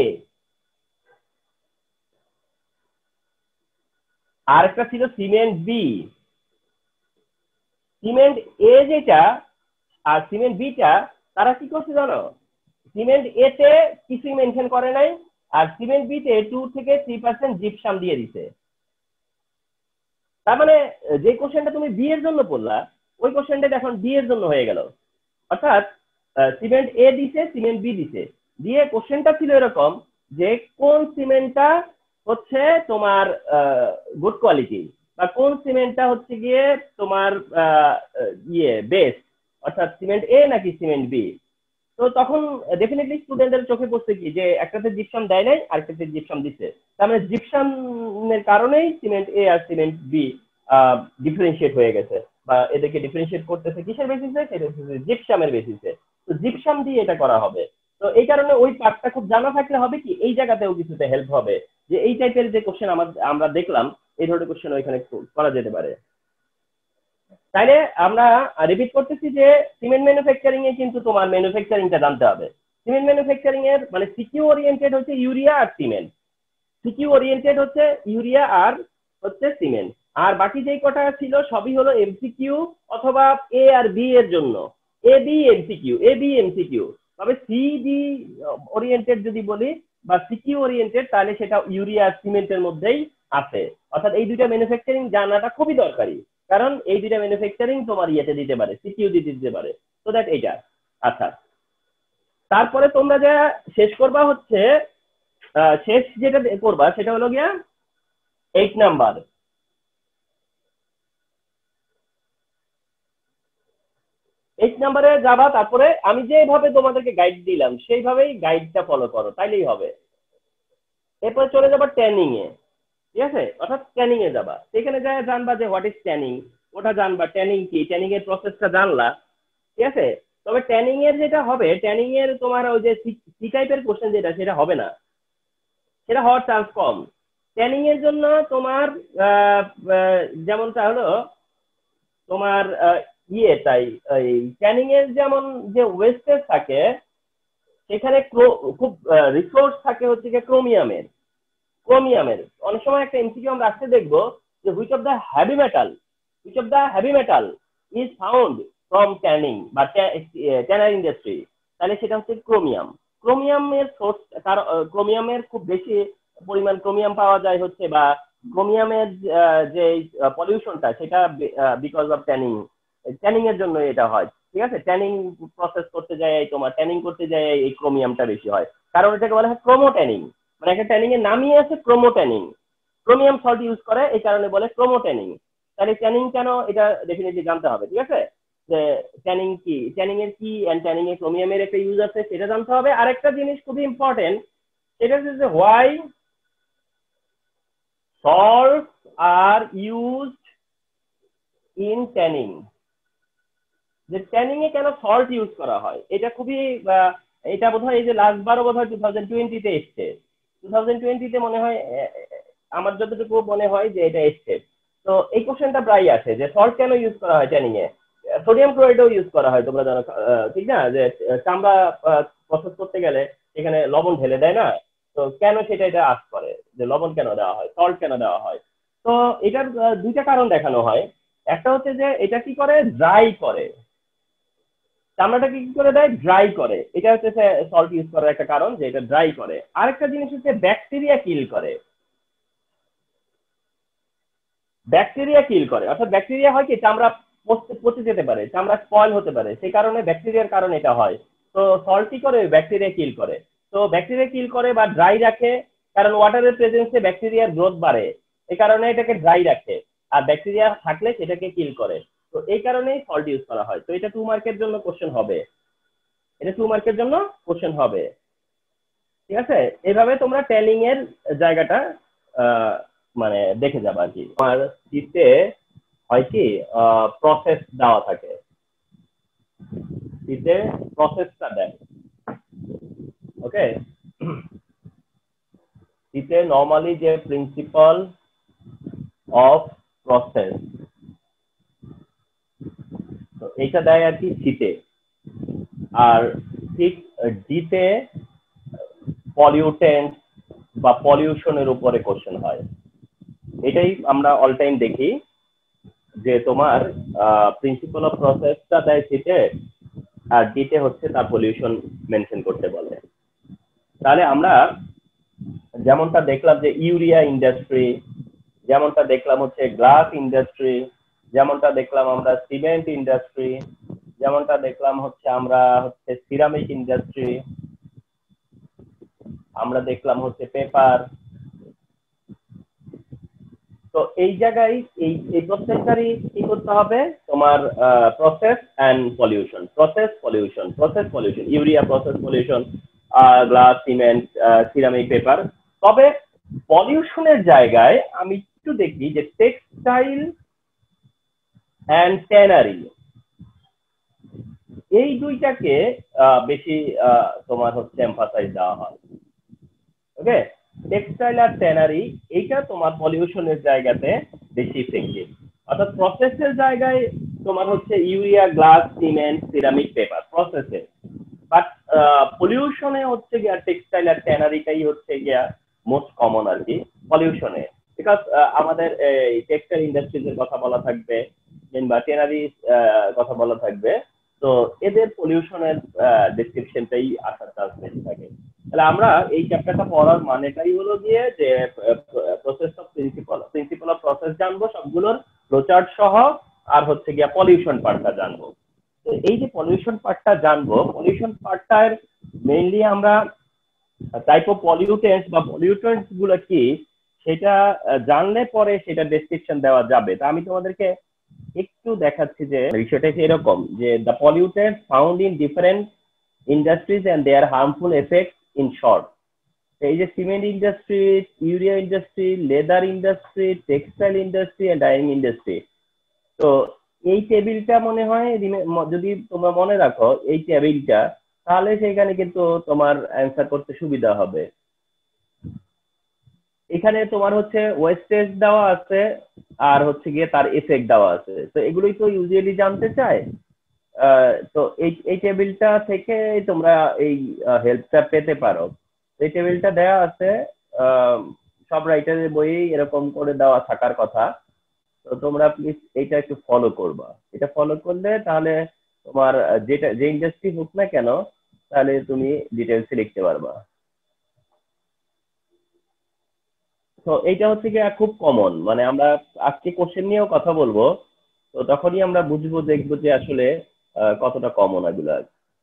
আর একটা ছিল সিমেন্ট বি। সিমেন্ট এ যেটা আর সিমেন্ট বিটা, তারা কি করছে জানো, সিমেন্ট এ তে কিছুই মেনশন করে নাই, আর সিমেন্ট বি তে 2 থেকে 3% জিপসাম দিয়ে দিছে। তার মানে যে কোশ্চেনটা তুমি বি এর জন্য পড়লা, ওই কোশ্চেনটা এখন বি এর জন্য হয়ে গেল। অর্থাৎ সিমেন্ট এ দিছে, সিমেন্ট বি দিছে, দিয়ে কোশ্চেনটা ছিল এরকম যে কোন সিমেন্টটা হচ্ছে তোমার গুড কোয়ালিটি, বা কোন সিমেন্টটা হচ্ছে গিয়ে তোমার বেস্ট, অর্থাৎ সিমেন্ট এ নাকি সিমেন্ট বি। তো তখন ডেফিনেটলি স্টুডেন্টদের চোখে পড়ছে কি যে একটাতে জিপসাম দেয় নাই, আরেকটাতে জিপসাম দিচ্ছে। তার মানে জিপসামের কারণেই সিমেন্ট এ আর সিমেন্ট বি ডিফারেন্সিয়েট হয়ে গেছে, বা এদেরকে ডিফারেন্সিয়েট করতেছে কিসের বেসিসে, সেটা হচ্ছে জিপসামের বেসিসে। তো জিপসাম দিয়ে এটা করা হবে। তো এই কারণে ওই পার্টটা খুব জানা থাকলে হবে কি এই জায়গাতেও কিছুতে হেল্প হবে, যে এই টাইপের যে কোশ্চেন আমরা দেখলাম, এই ধরনের কোশ্চেন ওইখানে করা যেতে পারে। তাইলে আমরা রিপিট করতেছি যে সিমেন্ট ম্যানুফ্যাকচারিং এ কিন্তু তোমার ম্যানুফ্যাকচারিংটা জানতে হবে। সিমেন্ট ম্যানুফ্যাকচারিং এর মানে সিকিউ ওরিয়েন্টেড হচ্ছে ইউরিয়া আর সিমেন্ট, সিকিউ ওরিয়েন্টেড হচ্ছে ইউরিয়া আর হচ্ছে সিমেন্ট। আর বাকি যেই কটা ছিল সবই হলো এমসিকিউ অথবা এ আর বি এর জন্য, A B MCQ, A B MCQ. তবে সি ডি ওরিয়েন্টেড যদি বলি বা সিকিউ ওরিয়েন্টেড, তাহলে সেটা ইউরিয়া আর সিমেন্টের মধ্যেই আছে। অর্থাৎ এই দুইটা ম্যানুফ্যাকচারিং জানাটা খুবই দরকারি, কারণ এই দুইটা ম্যানুফ্যাকচারিং তোমার ইয়েতে দিতে পারে, সিকিউ দিতে পারে। তো দ্যাট এইটা। আচ্ছা, তারপরে তোমরা যা শেষ করবা হচ্ছে শেষ যেটা করবা সেটা হলো গিয়া 8 নাম্বার। 8 নাম্বারে যাবা, তারপরে আমি যেভাবে তোমাদেরকে গাইড দিলাম সেইভাবেই গাইডটা ফলো করো, তাইলেই হবে। এরপরে চলে যাবা ট্যানিং এ, ঠিক আছে, অর্থাৎ ট্যানিং এ যাবা, সেখানে যা জানবা যে হোয়াট ইজ ট্যানিং, ওটা জানবা, ট্যানিং কি, ট্যানিং এর প্রসেসটা জানলা, ঠিক আছে। তবে ট্যানিং এর যেটা হবে, ট্যানিং এর তোমার ওই যে সি টাইপের কোশ্চেন যেটা, সেটা হবে না, সেটা হওয়ার চান্স কম। ট্যানিং এর জন্য তোমার যেমনটা হলো তোমার তাই এই ট্যানিং এর যেমন যে ওয়েস্টেজ থাকে, সেখানে খুব রিসোর্স থাকে হচ্ছে গিয়ে ক্রোমিয়ামের। ক্রোমিয়ামের অনেক সময় একটা এমসিকিউ আমরা আসতে দেখবো যে which of the heavy metal is found from tanning বা ট্যানার ইন্ডাস্ট্রি, তাহলে সেটা হচ্ছে ক্রোমিয়াম। ক্রোমিয়ামের সোর্স, তার ক্রোমিয়ামের খুব বেশি পরিমাণ ক্রোমিয়াম পাওয়া যায় হচ্ছে, বা ক্রোমিয়ামের যে পলিউশনটা সেটা বিকজ অফ ট্যানিং, ট্যানিং এর জন্য এটা হয়, ঠিক আছে। ট্যানিং প্রসেস করতে যায় তোমার ট্যানিং করতে যায় এই ক্রোমিয়ামটা বেশি হয়, কারণ এটাকে বলা হয় ক্রোমোট্যানিং। মানে একটা ট্যানিং এর নামই আছে ক্রোমোট্যানিং, ক্রোমিয়াম সল্ট ইউজ করে এই কারণে বলে ক্রোমোট্যানিং। তাহলে ট্যানিং কেন, এটা ডেফিনেটলি জানতে হবে, ঠিক আছে। যে ট্যানিং কি, ট্যানিং এর কি, এন্ড ট্যানিং এর ক্রোমিয়ামের একটা ইউজ আছে সেটা জানতে হবে। আরেকটা জিনিস খুবই ইম্পর্টেন্ট, সেটা হচ্ছে যে why salt are used in tanning, যে ট্যানিং এ কেন সল্ট ইউজ করা হয়, এটা খুবই এটা বোধহয় এই যে লাস্ট বারও বোধহয় 2020-তে এসছে, 2020-তে মনে হয়, আমার যতটুকু মনে হয় যে এটা এসছে। তো এই কোশ্চেনটা প্রায় আসে যে সল্ট কেন ইউজ করা হয় ট্যানিং এ। সোডিয়াম ক্লোরাইডও ইউজ করা হয়, তোমরা জানো, ঠিক না, যে চামড়া প্রসেস করতে গেলে এখানে লবণ ঢেলে দেয় না, তো কেন সেটা এটা আস্ক করে যে লবণ কেন দেওয়া হয়, সল্ট কেন দেওয়া হয়। তো এটার দুইটা কারণ দেখানো হয়। একটা হচ্ছে যে এটা কি করে, ড্রাই করে, চামড়াটাকে কি করে দেয়, ড্রাই করে। এটা হচ্ছে সল্ট ইউজ করার একটা কারণ, যে এটা ড্রাই করে। আরেকটা জিনিস হচ্ছে ব্যাকটেরিয়া কিল করে। ব্যাকটেরিয়া কিল করে, অর্থাৎ ব্যাকটেরিয়া হয় কি, চামড়া পচে যেতে পারে, চামড়া স্পয়েল হতে পারে, সেই কারণে ব্যাকটেরিয়ার কারণে এটা হয়। তো সল্ট কি করে, ব্যাকটেরিয়া কিল করে। তো ব্যাকটেরিয়া কিল করে বা ড্রাই রাখে, কারণ ওয়াটারের প্রেজেন্সে ব্যাকটেরিয়ার গ্রোথ বাড়ে, এই কারণে এটাকে ড্রাই রাখে। আর ব্যাকটেরিয়া থাকলে সেটাকে কিল করে। তো এই কারণেই সল্ট ইউজ করা হয়। তো এটা 2 মার্কের জন্য কোশ্চেন হবে, এটা 2 মার্কের জন্য কোশ্চেন হবে। ঠিক আছে, এইভাবে তোমরা টেলিং এর জায়গাটা মানে দেখে যাবে আর কি। তোমার শীতে হয় কি, প্রসেস দেওয়া থাকে, শীতে প্রসেসটা দেয়। ওকে, শীতে নর্মালি যে প্রিন্সিপাল অফ প্রসেস, তো এইটা দেয় আর কি শীতে। আর ঠিক ডিতে পলিউটেন্ট বা পলিউশনের উপরে কোশ্চেন হয়। এটাই আমরা অল টাইম দেখি, যে তোমার প্রিন্সিপাল অফ প্রসেসটা দেয় শীতে, আর ডিতে হচ্ছে তার পলিউশন মেনশন করতে বলে। তাহলে আমরা যেমনটা দেখলাম যে ইউরিয়া ইন্ডাস্ট্রি, যেমনটা দেখলাম হচ্ছে গ্লাস ইন্ডাস্ট্রি, যেমনটা দেখলাম আমরা সিমেন্ট ইন্ডাস্ট্রি, যেমনটা দেখলাম হচ্ছে আমরা হচ্ছে সিরামিক ইন্ডাস্ট্রি, আমরা দেখলাম হচ্ছে পেপার। তো এই জায়গায় এই প্রত্যেকটারই কি করতে হবে, তোমার process and pollution, process pollution, process pollution, urea process pollution, glass cement ceramic paper. তবে পলিউশনের জায়গায় আমি একটু দেখি যে টেক্সটাইল এন্ড ট্যানারি, এই দুইটাকে বেশি তোমার হচ্ছে এমফাসাইজ দেওয়া হয়। ওকে, টেক্সটাইল আর ট্যানারি এইটা তোমার পলিউশনের জায়গাতে বেশি ইফেক্টিভ। অর্থাৎ প্রসেসের জায়গায় তোমার হচ্ছে urea, glass, cement, ceramic, paper প্রসেসে, বাট পলিউশনে হচ্ছে গিয়া টেক্সটাইল আর ট্যানারিটাই হচ্ছে গিয়া মোস্ট কমন আর কি পলিউশনে। বিকজ আমাদের এই টেক্সটাইল ইন্ডাস্ট্রিজের কথা বলা থাকবে কিংবা ট্যানারি কথা বলা থাকবে, তো এদের পলিউশনের ডেসক্রিপশনটাই আসার চান্স বেশি থাকে। তাহলে আমরা এই চ্যাপ্টারটা পড়ার মানেটাই হলো গিয়ে যে process of principal of process জানবো সবগুলোর ফ্লোচার্ট সহ, আর হচ্ছে গিয়া পলিউশন পার্টটা জানবো। তো এই যে পলিউশন পার্টটা জানবো, পলিউশন পার্টটার মেইনলি আমরা টাইপ অফ পলিউটেন্টস বা পলিউটেন্টস গুলো কি সেটা জানলে পরে সেটা ডেসক্রিপশন দেওয়া যাবে। তা আমি তোমাদেরকে একটু দেখাচ্ছি যে বিষয়টা এরকম, যে the pollutants found in different industries and their harmful effects in short. এই যে cement industry, urea industry, leather industry, textile industry and dining industry. তো এই টেবিলটা মনে হয় যদি তোমরা মনে রাখো এই টেবিলটা, তাহলে সেখানে কিন্তু তোমার অ্যান্সার করতে সুবিধা হবে। এখানে তোমার হচ্ছে ওয়েস্টেজ দেওয়া আছে, আর হচ্ছে গিয়ে তার এফেক্ট দেওয়া আছে। তো এগুলোই তো ইউজুয়ালি জানতে চায়। তো এই টেবিলটা থেকে তোমরা এই হেল্পটা পেতে পারো। এই টেবিলটা দেওয়া আছে, সব রাইটারের বইয়ে এরকম করে দেওয়া থাকার কথা। তো তোমরা প্লিজ এইটা একটু ফলো করবা। এটা ফলো করলে তাহলে তোমার যেটা যে ইন্ডাস্ট্রি হোক না কেন, তাহলে তুমি ডিটেলসে লিখতে পারবা। তো এইটা হচ্ছে কি খুব কমন, মানে আমরা আজকে কোশ্চেন নিয়েও কথা বলবো, তো তখনই আমরা বুঝবো, দেখবো যে আসলে কতটা কমন এগুলা।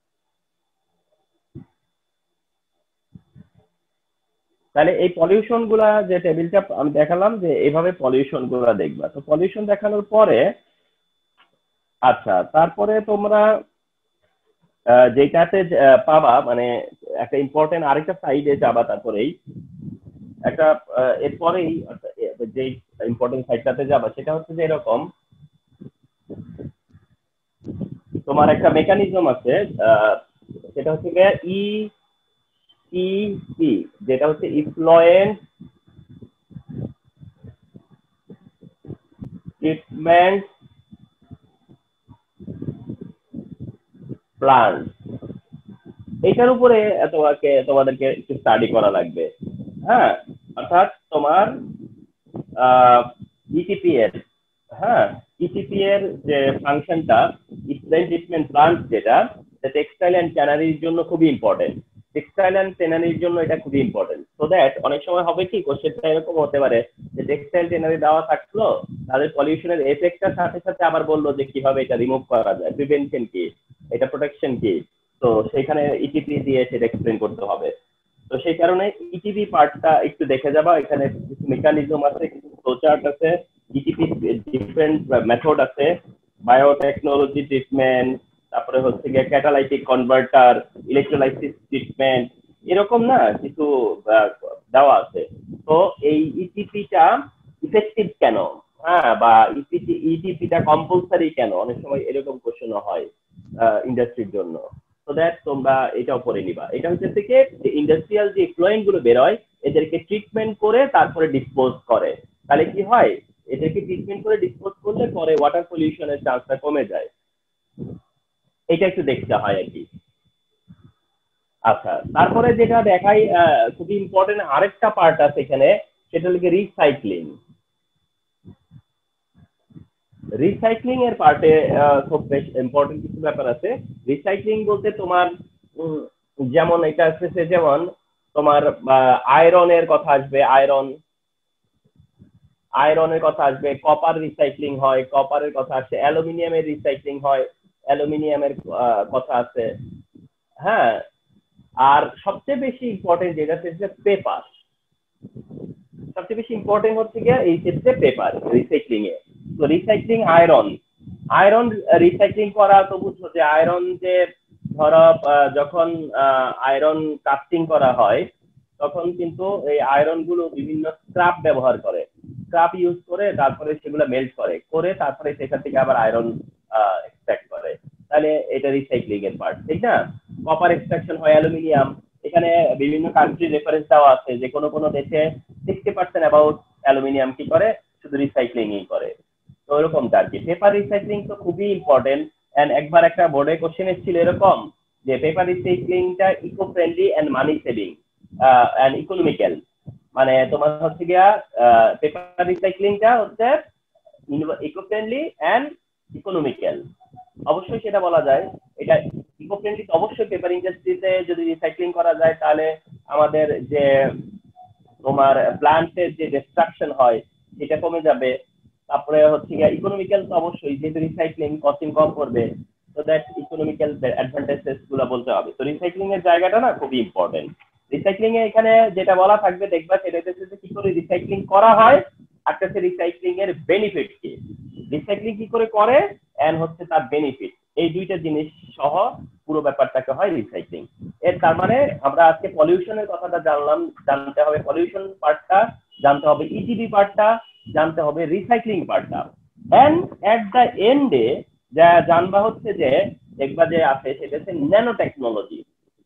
তাহলে এই পলিউশন গুলা যে টেবিলটা আমি দেখালাম, যে এইভাবে পলিউশন গুলা দেখবা। তো পলিউশন দেখানোর পরে আচ্ছা, তারপরে তোমরা যেটাতে পাবা, মানে একটা ইম্পর্টেন্ট আরেকটা সাইডে যাবা, তারপরেই একটা এরপরেই যে ইম্পর্টেন্ট সাইডটাতে যাবা সেটা হচ্ছে যে এরকম, তোমার একটা মেকানিজম আছে, সেটা হচ্ছে গিয়ে ইইপি, যেটা হচ্ছে ইফ্লুয়েন্ট ট্রিটমেন্ট প্ল্যান। এইটার উপরে তোমাদেরকে একটু স্টাডি করা লাগবে। হ্যাঁ, অর্থাৎ তোমার ইটিপি এর, হ্যাঁ, ইটিপি এর যে ফাংশনটা, ইফ্লুয়েন্ট ট্রিটমেন্ট প্ল্যান যেটা, টেক্সটাইল অ্যান্ড ট্যানারির জন্য খুবই ইম্পর্টেন্ট। টেক্সটাইল অ্যান্ড ট্যানারির জন্য এটা খুবই ইম্পর্টেন্ট। সো দ্যাট অনেক সময় হবে কি, কোশ্চেনটা এরকম হতে পারে যে টেক্সটাইল ট্যানারি দেওয়া থাকলো, তাদের পলিউশনের এফেক্টটার সাথে সাথে আবার বললো যে কিভাবে এটা রিমুভ করা যায়, প্রিভেনশন কি, এটা প্রোটেকশন কি। তো সেখানে ইটিপি দিয়ে সেটা এক্সপ্লেন করতে হবে। তো সেই কারণে ইটিপি পার্টটা একটু দেখে যাবা, এখানে কিছু মেকানিজম আছে, কিছু ফ্লোচার্ট আছে, ইটিপি ডিফারেন্ট মেথড আছে, বায়োটেকনোলজি ট্রিটমেন্ট, তারপরে হচ্ছে গিয়ে ক্যাটালাইটিক কনভার্টার, ইলেকট্রোলাইসিস ট্রিটমেন্ট, এরকম না কিছু দেওয়া আছে। তো এই ইটিপিটা ইফেক্টিভ কেন, হ্যাঁ, বা ইটিপিটা কম্পালসারি কেন, অনেক সময় এরকম কোশ্চেন হয় ইন্ডাস্ট্রির জন্য। সো দ্যাট তোমরা এটাও পড়ে নিবা। এটা হচ্ছে থেকে যে ইন্ডাস্ট্রিয়াল যে এফ্লুয়েন্ট গুলো বেরোয়, এদেরকে ট্রিটমেন্ট করে তারপরে ডিসপোজ করে। তাহলে কি হয়, এদেরকে ট্রিটমেন্ট করে ডিসপোজ করলে পরে ওয়াটার পলিউশনের চান্সটা কমে যায়। এটা একটু দেখতে হয় আর কি। আচ্ছা, তারপরে যেটা দেখাই খুবই ইম্পর্টেন্ট আরেকটা পার্ট আছে এখানে, সেটা হলো রিসাইক্লিং। রিসাইক্লিং এর পার্টে খুব বেশ ইম্পর্টেন্ট কিছু ব্যাপার আছে। রিসাইক্লিং বলতে তোমার যেমন এটা আসছে, যেমন তোমার আয়রনের কথা আসবে, আয়রনের কথা আসবে, কপার রিসাইক্লিং হয়, কপারের কথা আসছে, অ্যালুমিনিয়ামের রিসাইক্লিং হয়, অ্যালুমিনিয়ামের কথা আছে, হ্যাঁ। আর সবচেয়ে বেশি ইম্পর্টেন্ট যেটা হচ্ছে পেপার, সবচেয়ে বেশি ইম্পর্টেন্ট হচ্ছে গিয়ে এই ক্ষেত্রে পেপার রিসাইক্লিং এ। তো রিসাইক্লিং আয়রন রিসাইক্লিং করা, তো বুঝছো যে আয়রন যে ধরো যখন আয়রন কাস্টিং করা হয়, তখন কিন্তু এই আয়রন গুলো বিভিন্ন স্ক্রাপ ব্যবহার করে, স্ক্রাপ ইউজ করে তারপরে সেগুলো মেল্ট করে তারপরে সেখান থেকে আবার আয়রন এক্সট্রাক্ট করে। তাহলে এটা রিসাইক্লিং এর পার্ট, ঠিক না? কপার এক্সট্রাকশন হয়, অ্যালুমিনিয়াম, এখানে বিভিন্ন কান্ট্রি রেফারেন্স দেওয়া আছে যে কোনো দেশে 60% অ্যাবাউট অ্যালুমিনিয়াম কি করে, শুধু রিসাইক্লিংই করে। তো ওরকমটা আর কি। পেপার রিসাইক্লিং তো খুবই ইম্পর্টেন্ট। এন্ড একবার একটা বোর্ডে কোশ্চেন এসেছিল এরকম যে পেপার রিসাইক্লিংটা eco friendly and money saving and economical. মানে তোমার হচ্ছে গিয়া পেপার রিসাইক্লিংটা হচ্ছে ইকো ফ্রেন্ডলি এন্ড ইকোনমিক্যাল। অবশ্যই সেটা বলা যায়, এটা ইকো ফ্রেন্ডলি অবশ্যই পেপার ইন্ডাস্ট্রিতে যদি রিসাইক্লিং করা যায় তাহলে আমাদের যে তোমার প্ল্যান্টের যে ডিস্ট্রাকশন হয় সেটা কমে যাবে। তারপরে হচ্ছে গিয়ে ইকোনমিক্যাল তো অবশ্যই, যেহেতু রিসাইক্লিং কস্টিং কম করবে, তো দ্যাট ইকোনমিক্যাল অ্যাডভান্টেজেস গুলো বলতে হবে। তো রিসাইক্লিং এর জায়গাটা না খুবই ইম্পর্টেন্ট। রিসাইক্লিং এ এখানে যেটা বলা থাকবে দেখবা সেটা হচ্ছে কি করে রিসাইক্লিং করা হয়, আর হচ্ছে রিসাইক্লিং এর বেনিফিট কি, রিসাইক্লিং কি করে এন্ড হচ্ছে তার বেনিফিট, এই দুইটা জিনিস সহ পুরো ব্যাপারটাকে হয় রিসাইক্লিং। এর তার মানে আমরা আজকে পলিউশনের কথাটা জানলাম, জানতে হবে পলিউশন পার্টটা, জানতে হবে ইটিডি পার্টটা, জানতে হবে রিসাইক্লিং পার্টটা। এন্ড এট দ্য এন্ডে যা জানবা হচ্ছে যে দেখবা যে আছে সেটা হচ্ছে ন্যানো টেকনোলজি।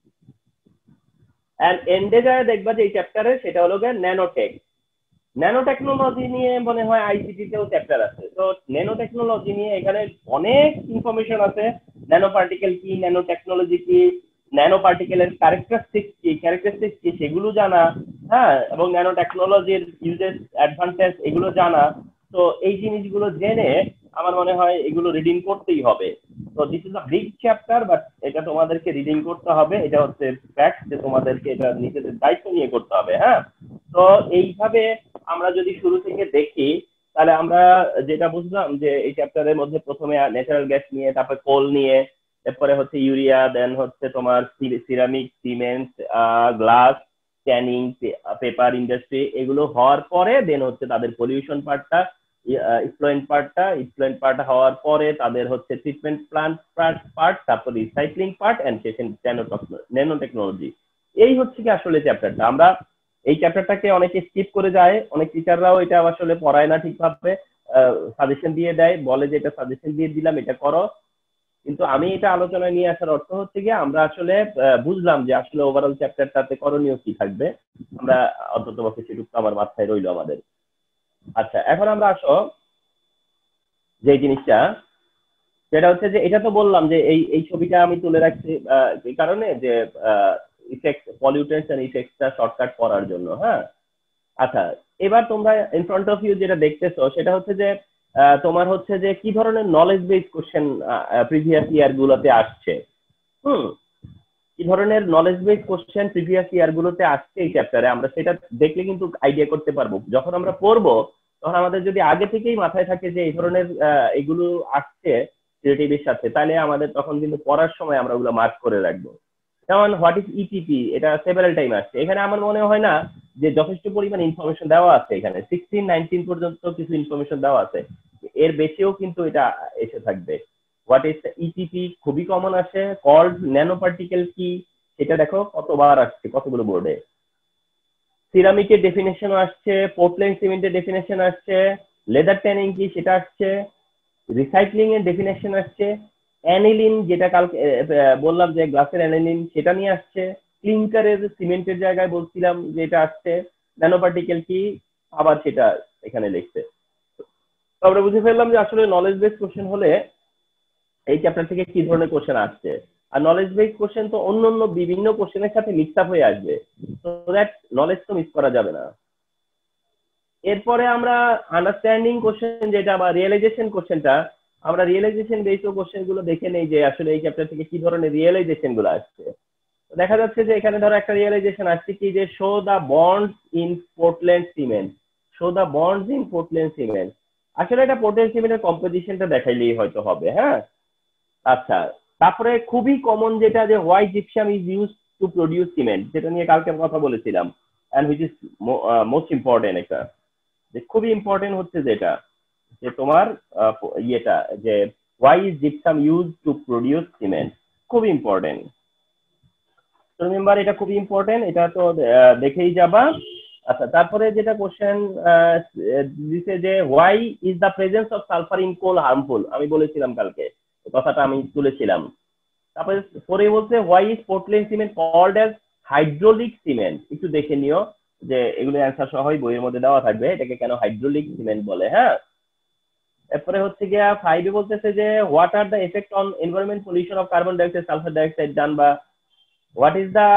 এন্ড এন্ডে যা দেখবা যে এই চ্যাপ্টারে সেটা হলো গিয়ে ন্যানোটেক। ন্যানো টেকনোলজি নিয়ে মনে হয় আইসিটি তেও চ্যাপ্টার আছে। তো ন্যানো টেকনোলজি নিয়ে এখানে অনেক ইনফরমেশন আছে। ন্যানো পার্টিকেল কি, ন্যানো টেকনোলজি কি, ন্যানো পার্টিকেলের ক্যারেক্টারিস্টিক্স কি সেগুলো জানা, হ্যাঁ, এবং ন্যানো টেকনোলজির ইউজেস অ্যাডভান্টেজ এগুলো জানা। তো এই জিনিসগুলো জেনে আমার মনে হয় এগুলো রিডিং করতেই হবে। তো this is a big chapter, but এটা তোমাদেরকে রিডিং করতে হবে, এটা হচ্ছে ফ্যাক্ট যে তোমাদেরকে এটা নিজেদের দায়িত্ব নিয়ে করতে হবে, হ্যাঁ। তো এইভাবে আমরা যদি শুরু থেকে দেখি তাহলে আমরা যেটা বুঝলাম যে এই চ্যাপ্টারের মধ্যে প্রথমে ন্যাচারাল গ্যাস নিয়ে, তারপরে কোল নিয়ে, এরপরে হচ্ছে ইউরিয়া, দেন হচ্ছে তোমার ceramic, cement, glass, tanning, paper industry, এগুলো হওয়ার পরে দেন হচ্ছে তাদের পলিউশন পার্টটা, ইফ্লুয়েন্ট পার্ট হওয়ার পরে তাদের হচ্ছে ট্রিটমেন্ট প্ল্যান্ট পার্ট, তারপর রিসাইক্লিং পার্ট এন্ড শেষে ন্যানো টেকনোলজি। এই হচ্ছে কি আসলে চ্যাপ্টারটা। আমরা এই চ্যাপ্টারটাকে অনেকে স্কিপ করে যায়, অনেক টিচাররাও এটা আসলে পড়ায় না ঠিকভাবে, সাজেশন দিয়ে দেয়, বলে যে এটা সাজেশন দিয়ে দিলাম এটা করো। কিন্তু আমি এটা আলোচনায় নিয়ে আসার অর্থ হচ্ছে গিয়ে আমরা আসলে বুঝলাম যে আসলে ওভারঅল চ্যাপ্টারটাতে করণীয় কি থাকবে, আমরা অন্তত পক্ষে সেটুকু আমার মাথায় রইলো আমাদের। আচ্ছা, এখন আমরা আসো যে জিনিসটা, সেটা হচ্ছে যে এটা তো বললাম যে এই ছবিটা আমি তুলে রাখছি এই কারণে যে ইফেক্ট, পলিউটেন্টস এন্ড ইফেক্টসটা শর্টকাট করার জন্য, হ্যাঁ। আচ্ছা, এবার তোমরা ইন ফ্রন্ট অফ ইউ যেটা দেখতেছো সেটা হচ্ছে যে তোমার হচ্ছে যে কি ধরনের knowledge base question previous year গুলোতে আসছে। হুম, কি ধরনের knowledge base question previous year গুলোতে আসছে এই চ্যাপ্টারে আমরা সেটা দেখলে কিন্তু আইডিয়া করতে পারবো। যখন আমরা পড়বো তখন আমাদের যদি আগে থেকেই মাথায় থাকে যে এই ধরনের এগুলো আসছে রিলেটিভের সাথে, তাহলে আমাদের তখন কিন্তু পড়ার সময় আমরা ওগুলো মার্ক করে রাখবো। যেমন হোয়াট ইজ ইটিপি, এটা সেভারাল টাইম আসছে। এখানে আমার মনে হয় না যে যথেষ্ট পরিমাণ ইনফরমেশন দেওয়া আছে। এখানে 16-19 পর্যন্ত কিছু ইনফরমেশন দেওয়া আছে, এর বেশিও কিন্তু এটা এসে থাকবে। হোয়াট ইজ ইটিপি খুবই কমন আসে। কল্ড ন্যানো পার্টিকেল কি সেটা দেখো কতবার আসছে কতগুলো বোর্ডে। সিরামিকের ডেফিনেশনও আসছে, পোর্টল্যান্ড সিমেন্টের ডেফিনেশন আসছে, লেদার ট্যানিং কি সেটা আসছে, রিসাইক্লিং এর ডেফিনেশন আসছে, অ্যানিলিন যেটা কালকে বললাম যে গ্লাসের অ্যানিলিন সেটা নিয়ে আসছে, ক্লিংকারের সিমেন্টের জায়গায় বলছিলাম যে এটা আসছে, ন্যানো পার্টিকেল কি আবার সেটা এখানে লিখছে। তো আমরা বুঝে ফেললাম যে আসলে নলেজ বেস কোশ্চেন হলে এই চ্যাপ্টার থেকে কি ধরনের কোশ্চেন আসছে। আর নলেজ বেস কোশ্চেন তো অন্য অন্য বিভিন্ন কোশ্চেনের সাথে মিক্স আপ হয়ে আসবে, তো দ্যাট নলেজ তো মিস করা যাবে না। এরপরে আমরা আন্ডারস্ট্যান্ডিং কোশ্চেন যেটা বা রিয়েলাইজেশন কোশ্চেনটা, আমরা রিয়েলাইজেশন বেসড কোশ্চেন গুলো দেখে নেই যে আসলে এই চ্যাপ্টার থেকে কি ধরনের রিয়েলাইজেশন গুলো আসছে। দেখা যাচ্ছে যে এখানে ধরো একটা রিয়েলাইজেশন আসছে কি যে show the bonds in Portland cement, show the bonds in Portland cement. আসলে এটা পোর্টল্যান্ড সিমেন্টের কম্পোজিশনটা দেখাইলেই হয়তো হবে। হ্যাঁ, আচ্ছা। তারপরে খুবই কমন যেটা যে why gypsum is use to produce cement, যেটা নিয়ে কালকে কথা বলেছিলাম, and which is most important. একটা যে খুবই ইম্পর্টেন্ট হচ্ছে যেটা যে তোমার ইয়েটা যে why is gypsum use to produce cement, খুবই ইম্পর্টেন্ট। তো রিমেম্বার এটা খুবই ইম্পর্টেন্ট, এটা তো দেখেই যাবা। আচ্ছা, তারপরে যেটা কোশ্চেন দিছে যে why is the presence of sulphur in coal harmful, আমি বলেছিলাম কালকে, কথাটা আমি তুলেছিলাম। তারপরে পরে বলছে why is Portland cement called as hydraulic cement, একটু দেখে নিও যে এগুলো অ্যান্সার সহই বইয়ের মধ্যে দেওয়া থাকবে এটাকে কেন হাইড্রোলিক সিমেন্ট বলে। হ্যাঁ, এরপরে হচ্ছে গিয়া 5 এ বলতেছে যে what are the effect on environment pollution of carbon dioxide sulphur dioxide done বা what is the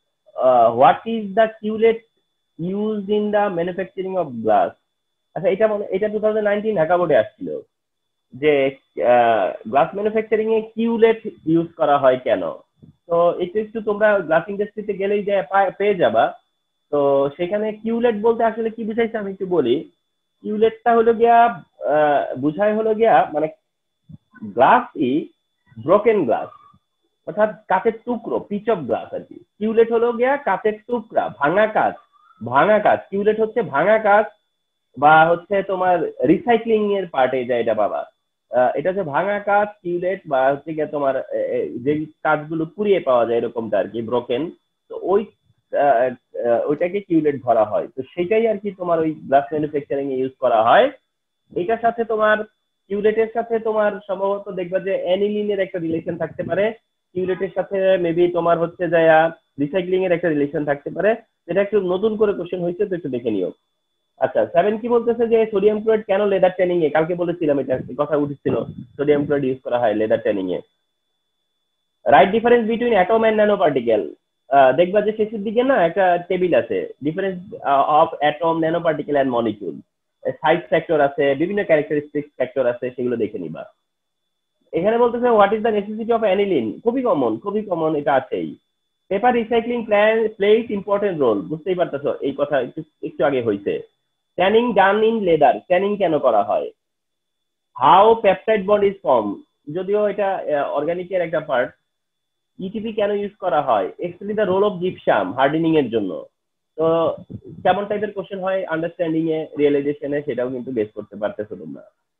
cullet used in the manufacturing of glass. আচ্ছা, এটা 2019 ঢাকা বোর্ডে আসছিল যে গ্লাস ম্যানুফ্যাকচারিং এ কিউলেট ইউজ করা হয় কেন। তো এটা একটু তোমরা গ্লাস ইন্ডাস্ট্রিতে গেলেই যে পেয়ে যাবা। তো সেখানে কিউলেট বলতে আসলে কি বুঝাইছে আমি একটু বলি। কিউলেটটা হলো গিয়া বুঝায় হলো গিয়া মানে গ্লাস ই ব্রোকেন গ্লাস, অর্থাৎ কাঁচের টুকরো, পিচ অফ গ্লাস আর কি। কিউলেট হলো গিয়া কাঁচের টুকরা, ভাঙা কাঁচ। ভাঙা কাঁচ কিউলেট হচ্ছে ভাঙা কাঁচ, বা হচ্ছে তোমার রিসাইক্লিং এর পার্টে যায় এটা বাবা। এটা হচ্ছে ভাঙা কাঁচ কিউলেট, বা হচ্ছে গিয়ে তোমার যে কাঁচগুলো পুড়িয়ে পাওয়া যায় এরকমটা আর কি, ব্রোকেন। তো ওইটাকে কিউলেট ধরা হয়। তো সেটাই আর কি তোমার ওই গ্লাস ম্যানুফ্যাকচারিং এ ইউজ করা হয়। এটার সাথে তোমার কিউলেটের সাথে তোমার সম্ভবত দেখবা যে অ্যানিলিনের একটা রিলেশন থাকতে পারে, কিউলেটের সাথে মেবি তোমার হচ্ছে যায় রিসাইক্লিং এর একটা রিলেশন থাকতে পারে। এটা একটু নতুন করে কোশ্চেন হয়েছে, তো একটু দেখে নিও। আচ্ছা, 7 কি বলতেছে যে সোডিয়াম ক্লোরাইড কেন লেদার ট্যানিং এ, কালকে বলেছিলাম এটা কথা উঠেছিল, সোডিয়াম ক্লোরাইড ইউজ করা হয় লেদার ট্যানিং এ। Right difference between atom and nano particle, দেখবা যে শেষের দিকে না একটা টেবিল আছে, difference of atom, nano particle and molecule, size factor আছে, বিভিন্ন ক্যারেক্টারিস্টিক ফ্যাক্টর আছে, সেগুলো দেখে নিবা। এখানে বলতেছে what is the necessity of aniline, খুবই কমন, খুবই কমন, এটা আছেই। Paper recycling plays important role, বুঝতেই পারতেছো এই কথা একটু একটু আগে হয়েছে। Tanning done in leather, tanning কেন করা হয়। How peptide bond is form, যদিও এটা অর্গানিকের একটা পার্ট। ইটিপি কেন ইউজ করা হয়, explain the role of gypsum hardening এর জন্য। তো কেমন টাইপের কোশ্চেন হয় আন্ডারস্ট্যান্ডিং এ, রিয়েলাইজেশনে, সেটাও কিন্তু বেস করতে পারতেছো তোমরা।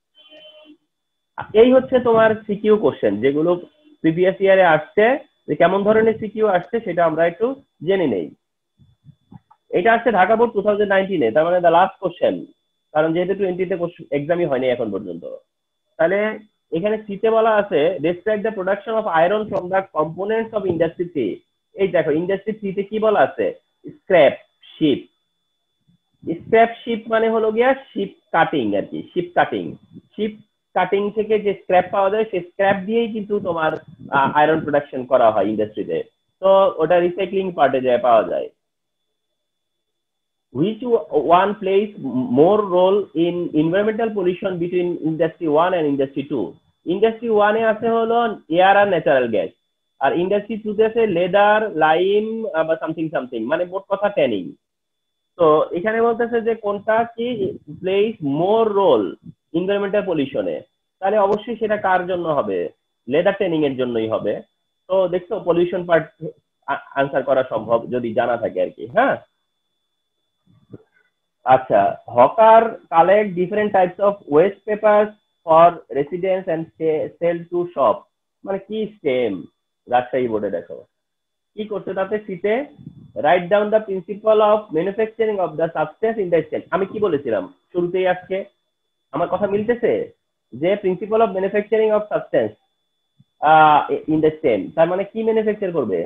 এই হচ্ছে তোমার সিকিউ কোশ্চেন যেগুলো প্রিভিয়াস ইয়ারে আসছে, যে কেমন ধরনের সিকিউ আসছে সেটা আমরা একটু জেনে নেই। এটা আসছে ঢাকা বোর্ড 2019 তার মানে দ্য লাস্ট কোশ্চেন, কারণ যেহেতু 20-তে এক্সামই হয়নি এখন পর্যন্ত। তাহলে এখানে সিতে বলা আছে describe the production of iron from the components of industry three. এই দেখো ইন্ডাস্ট্রি থ্রিতে কি বলা আছে, স্ক্র্যাপ শিপ। স্ক্র্যাপ শিপ মানে হলো গিয়া শিপ কাটিং আর কি, শিপ কাটিং। শিপ কাটিং থেকে যে স্ক্র্যাপ পাওয়া যায় সেই স্ক্র্যাপ দিয়েই কিন্তু তোমার আয়রন প্রোডাকশন করা হয় ইন্ডাস্ট্রিতে। তো ওটা রিসাইক্লিং পার্টে যায় পাওয়া যায়। Which one plays more role in environmental pollution between industry 1 and industry 2? Industry 1 এ আছে হলো এয়ার আর ন্যাচারাল গ্যাস, আর ইন্ডাস্ট্রি টুতে আছে লেদার, লাইম বা সামথিং সামথিং, মানে মোট কথা ট্যানিং। তো এখানে বলতেছে যে কোনটা কি প্লেস মোর রোল এনভায়রনমেন্টাল পলিউশনে, তাহলে অবশ্যই সেটা কার জন্য হবে? লেদার ট্যানিং এর জন্যই হবে। তো দেখছো পলিউশন পার্ট আনসার করা সম্ভব যদি জানা থাকে আর কি। হ্যাঁ, আচ্ছা, hawker collect different types of waste paper for residents and sell to shop, মানে কি সেম রাজশাহী বোর্ডে দেখো কি করছে তাতে শীতে write down the principal of manufacturing of the substance in the stem. আমি কি বলেছিলাম শুরুতেই আজকে, আমার কথা মিলতেছে যে principal of manufacturing of substance in the stem, তার মানে কি ম্যানুফ্যাকচার করবে?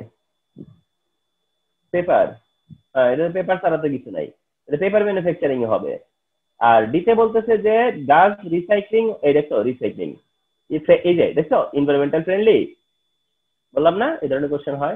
পেপার। এটা পেপার ছাড়া তো কিছু নাই, এটা পেপার ম্যানুফ্যাকচারিং হবে। আর ডিতে বলতেছে যে ডাজ রিসাইক্লিং, এই দেখো রিসাইক্লিং, এই যে দেখছো এনভায়রনমেন্টাল ফ্রেন্ডলি, বললাম না এই ধরনের কোশ্চেন হয়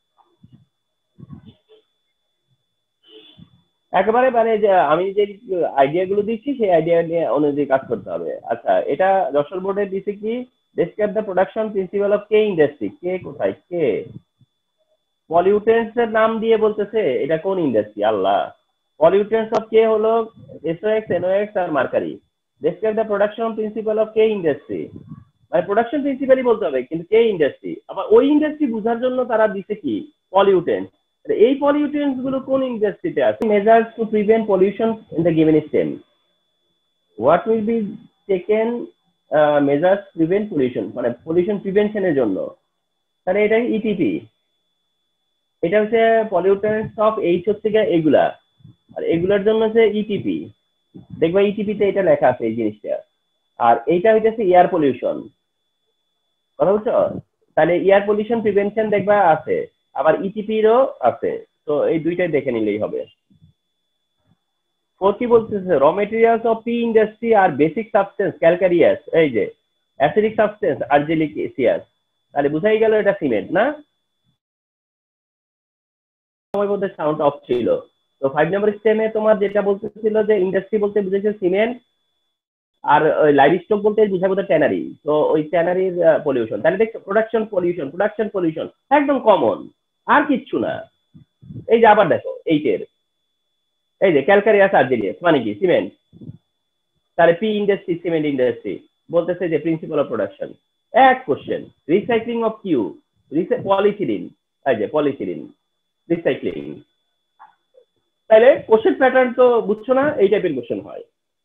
একেবারে, মানে যে আমি যে আইডিয়া গুলো দিচ্ছি সেই আইডিয়া নিয়ে অনুযায়ী কাজ করতে হবে। আচ্ছা, এটা যশোর বোর্ডে দিছে কি describe the production principal of K industry, কে কোথায় কে? পলিউটেন্টস এর নাম দিয়ে বলতেছে এটা কোন industry? Allah, pollutants of K হলো এসওএক্স, এনওএক্স আর mercury. Describe the production principal of K industry, মানে প্রোডাকশন প্রিন্সিপালই বলতে হবে, কিন্তু কে ইন্ডাস্ট্রি, আবার ওই ইন্ডাস্ট্রি বোঝার জন্য তারা দিছে কি পলিউটেন্ট। এই পলিউটেন্টস গুলো কোন ইন্ডাস্ট্রিতে আছে? Measures to prevent pollution in the given stem, what will be taken measures prevent pollution, মানে পলিউশন প্রিভেনশনের জন্য, তাহলে এটা ইটিপি। এটা হচ্ছে পলিউটেন্টস অফ এইচ হচ্ছে এগুলা, আর এগুলার জন্য হচ্ছে ইটিপি। দেখবা ইটিপিতে এটা লেখা আছে এই জিনিসটা। আর এইটা হইতেছে এয়ার পলিউশন, কথা বুঝছো? তাহলে এয়ার পলিউশন প্রিভেনশন দেখবা আছে, আবার ইটিপিরও আছে, তো এই দুইটাই দেখে নিলেই হবে। কি বলতেছে raw materials of P industry are basic substance calcareous, এই যে অ্যাসিডিক সাবস্টেন্স আর্জিলিক, তাহলে বুঝাই গেল এটা সিমেন্ট না? সময় মধ্যে সাউন্ড অফ ছিল। তো 5 নম্বর স্টেমে তোমার যেটা বলতেছিল যে ইন্ডাস্ট্রি বলতে বুঝেছে সিমেন্ট, আর ওই লাইভ স্টক বলতে বুঝাবো ট্যানারি, তো ওই ট্যানারির পলিউশন। তাহলে দেখছো প্রোডাকশন পলিউশন একদম কমন, আর কিচ্ছু না। এই যে আবার দেখো এইটের, এই যে ক্যালকারিয়াস আর্জিলিয়াস মানে কি সিমেন্ট, তাহলে পি ইন্ডাস্ট্রি সিমেন্ট ইন্ডাস্ট্রি বলতেছে যে প্রিন্সিপাল অফ প্রোডাকশন। এক question recycling of Q, polyethylene, এই যে পলিথিলিন রিসাইক্লিং। তাহলে কোশ্চেন প্যাটার্ন তো বুঝছো না, এই টাইপের কোশ্চেন হয়।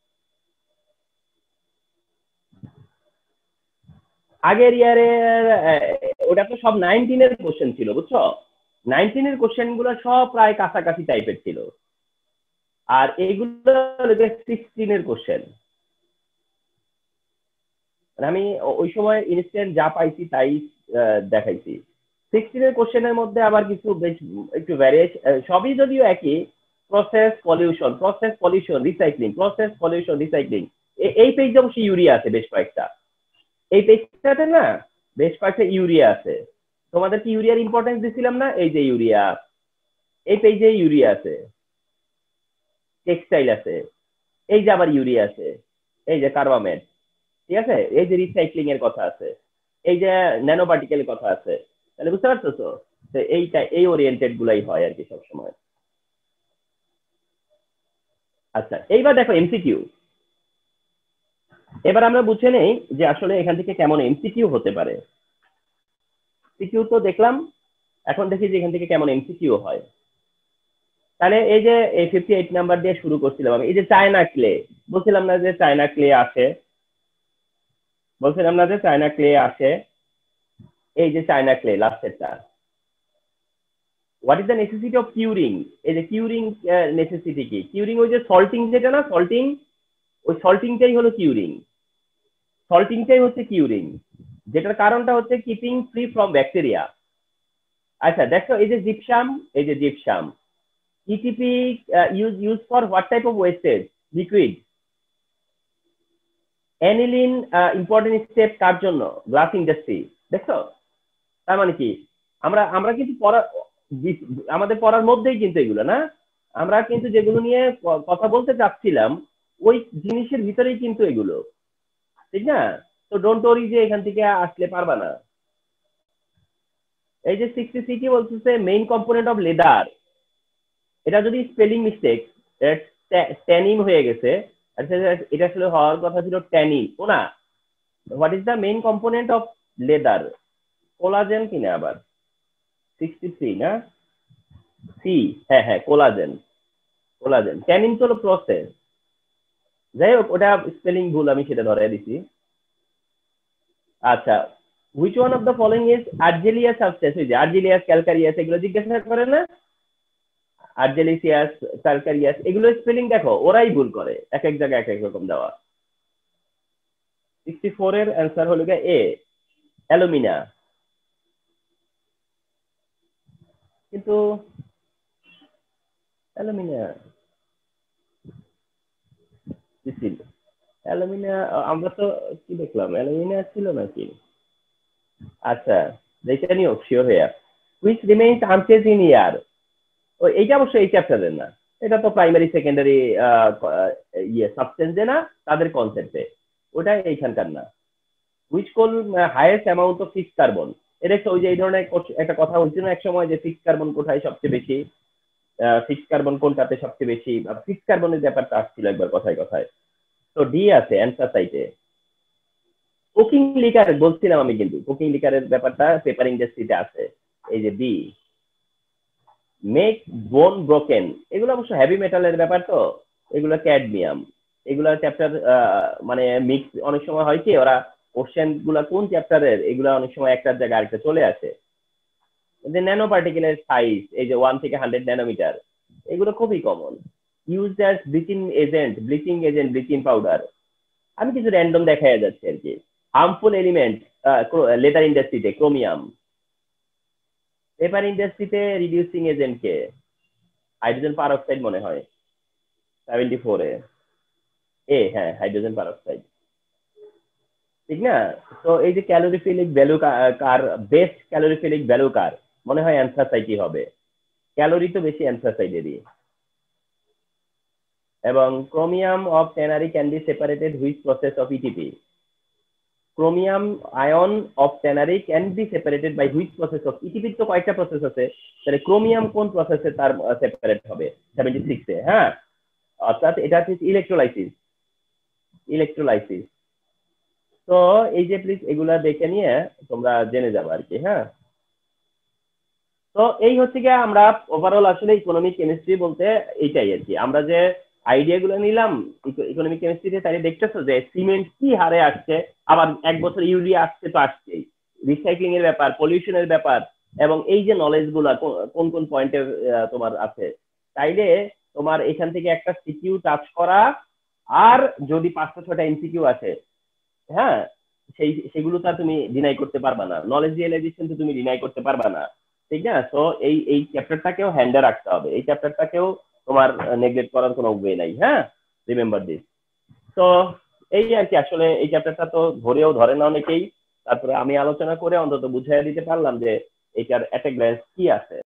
আগের ইয়ারের ওটা তো সব 19 এর কোশ্চেন ছিল, বুঝছো? 19 এর কোশ্চেন গুলো সব প্রায় কাছাকাছি টাইপের ছিল, আর এইগুলো 16 এর কোশ্চেন। আমি ওই সময় ইনস্ট্যান্ট যা পাইছি তাই দেখাইছি। 16 এর কোশ্চেনের মধ্যে আবার কিছু বেশ একটু ভ্যারিয়েশন, সবই যদিও একই, process pollution recycling, process pollution recycling. এই পেজে অবশ্যই ইউরিয়া আছে বেশ কয়েকটা, এই পেজটাতে না বেশ কয়েকটা ইউরিয়া আছে। তোমাদের কি ইউরিয়ার ইম্পর্টেন্স দিছিলাম না? এই যে ইউরিয়া, এই পেজে ইউরিয়া আছে, টেক্সটাইল আছে, এই যে আবার ইউরিয়া আছে, এই যে কার্বামেট, ঠিক আছে, এই যে রিসাইক্লিং এর কথা আছে, এই যে ন্যানো পার্টিকেলের কথা আছে। তাহলে বুঝতে পারছো তো? এইটা এই ওরিয়েন্টেড গুলাই হয় আর কি সবসময়। আচ্ছা, এইবার দেখো এমসিকিউ। এবার আমরা বুঝে নেই যে আসলে এখান থেকে কেমন এমসিকিউ হতে পারে। সিকিউ তো দেখলাম, এখন দেখি যে এখান থেকে কেমন এমসিকিউ হয়। তাহলে এই যে এই 58 নাম্বার দিয়ে শুরু করছিলাম আমি, এই যে চায়না ক্লে, বলছিলাম না যে চায়না ক্লে আসে, এই যে চায়না ক্লে লাস্টেরটা। What is the necessity of curing, এই যে কিউরিং নেসেসিটি কি? কিউরিং ওই যে সল্টিং, যেটা না সল্টিং, ওই সল্টিংটাই হলো কিউরিং, যেটার কারণটা হচ্ছে কিপিং ফ্রি ফ্রম ব্যাকটেরিয়া। আচ্ছা দেখো এই যে gypsum, ETP use for what type of wastage? Liquid. Aniline important step কার জন্য? Glass industry. দেখছো, তার মানে কি আমরা আমরা কিন্তু আমাদের পড়ার মধ্যেই কিন্তু এগুলো না, আমরা কিন্তু যেগুলো নিয়ে কথা বলতে চাচ্ছিলাম ওই জিনিসের ভিতরেই কিন্তু এগুলো, ঠিক না? তো ডোন্ট ওরি যে এখান থেকে আসলে পারবা না। এই যে 63 কি বলতেছে মেইন কম্পোনেন্ট অফ লেদার, এটা যদি স্পেলিং মিস্টেক ট্যানিন হয়ে গেছে, এটা আসলে হওয়ার কথা ছিল ট্যানিন ও না। What is the main component of leather? Collagen কিনা আবার 63 না, সি, হ্যাঁ হ্যাঁ কোলাজেন। কোলাজেন, ট্যানিন তো হলো প্রসেস। যাই হোক ওটা স্পেলিং ভুল, আমি সেটা ধরে দিছি। আচ্ছা, which one of the following is argillaceous substance? ওই যে আর্জেলিয়াস ক্যালকারিয়াস এগুলো জিজ্ঞাসা করে না, আর্জেলিসিয়াস ক্যালকারিয়াস, এগুলো স্পেলিং দেখো ওরাই ভুল করে, এক এক জায়গায় এক এক রকম দেওয়া। 64 এর অ্যান্সার হলো গিয়ে এ, অ্যালুমিনা। কিন্তু অ্যালুমিনা ছিল, অ্যালুমিনা আমরা তো কি দেখলাম, অ্যালুমিনা ছিল নাকি? আচ্ছা, দেখে নিও শিওর হয়ে। Which remains unchange in year? ও এইটা অবশ্যই এই চ্যাপ্টারের না, এটা তো প্রাইমারি সেকেন্ডারি ইয়ে সাবস্টেন্সে না, তাদের কনসেপ্টে, ওটা এইখানকার না। Which coal highest amount of fixed carbon? এটা ওই যে এই ধরনের একটা কথা হচ্ছিল এক সময় যে ফিক্সড কার্বন কোথায় সবচেয়ে বেশি, ফিক্সড কার্বন কোনটাতে সবচেয়ে বেশি, ফিক্সড কার্বনের ব্যাপারটা আসছিল একবার কথায় কথায়। তো ডি আছে অ্যান্সার সাইটে। কুকিং লিকার বলছিলাম আমি, কিন্তু কুকিং লিকারের ব্যাপারটা পেপার ইন্ডাস্ট্রিতে আছে। এই যে বি, মেক বোন ব্রোকেন, এগুলো অবশ্য হেভি মেটালের ব্যাপার, তো এগুলো ক্যাডমিয়াম, এগুলা চ্যাপ্টার মানে মিক্স অনেক সময় হয় কি, ওরা কোশ্চেন গুলা কোন চ্যাপ্টারের, এগুলা অনেক সময় একটার জায়গায় আরেকটা চলে আসে। যে ন্যানো পার্টিকেলের সাইজ, এই যে 1 থেকে 100 ন্যানোমিটার, এগুলো খুবই common. Use as bleaching agent, bleaching powder, আমি কিছু র্যান্ডম দেখাই যাচ্ছে আর কি। হার্মফুল এলিমেন্ট লেদার ইন্ডাস্ট্রিতে ক্রোমিয়াম, পেপার ইন্ডাস্ট্রিতে রিডিউসিং এজেন্ট কে? হাইড্রোজেন পারঅক্সাইড মনে হয় 74 এ, এ হ্যাঁ হাইড্রোজেন পারঅক্সাইড, ঠিক না? তো এই যে ক্যালোরিফিলিক ভ্যালু কার, বেস্ট ক্যালোরিফিলিক ভ্যালু কার, মনে হয় অ্যান্থ্রাসাইটই হবে, ক্যালোরি তো বেশি অ্যান্থ্রাসাইডেরই। এবং chromium of tannery can be separated which process of ETP? Chromium ion of tannery can be separated by which process of ETP? তো কয়েকটা প্রসেস আছে, তাহলে ক্রোমিয়াম কোন প্রসেসে তার সেপারেট হবে? 76 এ, হ্যাঁ, অর্থাৎ এটা হচ্ছে ইলেকট্রোলাইসিস। ইলেকট্রোলাইসিস। তো এই যে প্লিজ এগুলা দেখে নিয়ে তোমরা জেনে যাবে আর কি, হ্যাঁ। তো এই হচ্ছে গিয়ে আমরা ওভারঅল আসলে ইকোনমিক কেমিস্ট্রি বলতে এইটাই আর কি, আমরা যে আইডিয়া গুলো নিলাম ইকোনমিক কেমিস্ট্রিতে, তাই দেখতেছো যে সিমেন্ট কি হারে আসছে, আবার এক বছর ইউরিয়া আসছে তো আসছেই, রিসাইক্লিং এর ব্যাপার, পলিউশনের ব্যাপার, এবং এই যে নলেজ গুলা কোন কোন পয়েন্টে তোমার আছে, তাইলে তোমার এখান থেকে একটা সিকিউ টাচ করা, আর যদি 5-6টা এমসিকিউ আছে, হ্যাঁ, সেগুলো তো তুমি ডিনাই করতে পারবা না, নলেজ রিয়েলাইজেশন তো তুমি ডিনাই করতে পারবা না, ঠিক না? তো এই চ্যাপ্টারটাকেও হ্যান্ডে রাখতে হবে, এই চ্যাপ্টারটাকেও তোমার নেগলেক্ট করার কোনো ওয়ে নাই, হ্যাঁ, রিমেম্বার দিস। তো এই আর কি, আসলে এই চ্যাপ্টারটা তো ধরেও ধরে না অনেকেই, তারপরে আমি আলোচনা করে অন্তত বুঝাই দিতে পারলাম যে এটার অ্যাট এ গ্ল্যান্স কি আছে।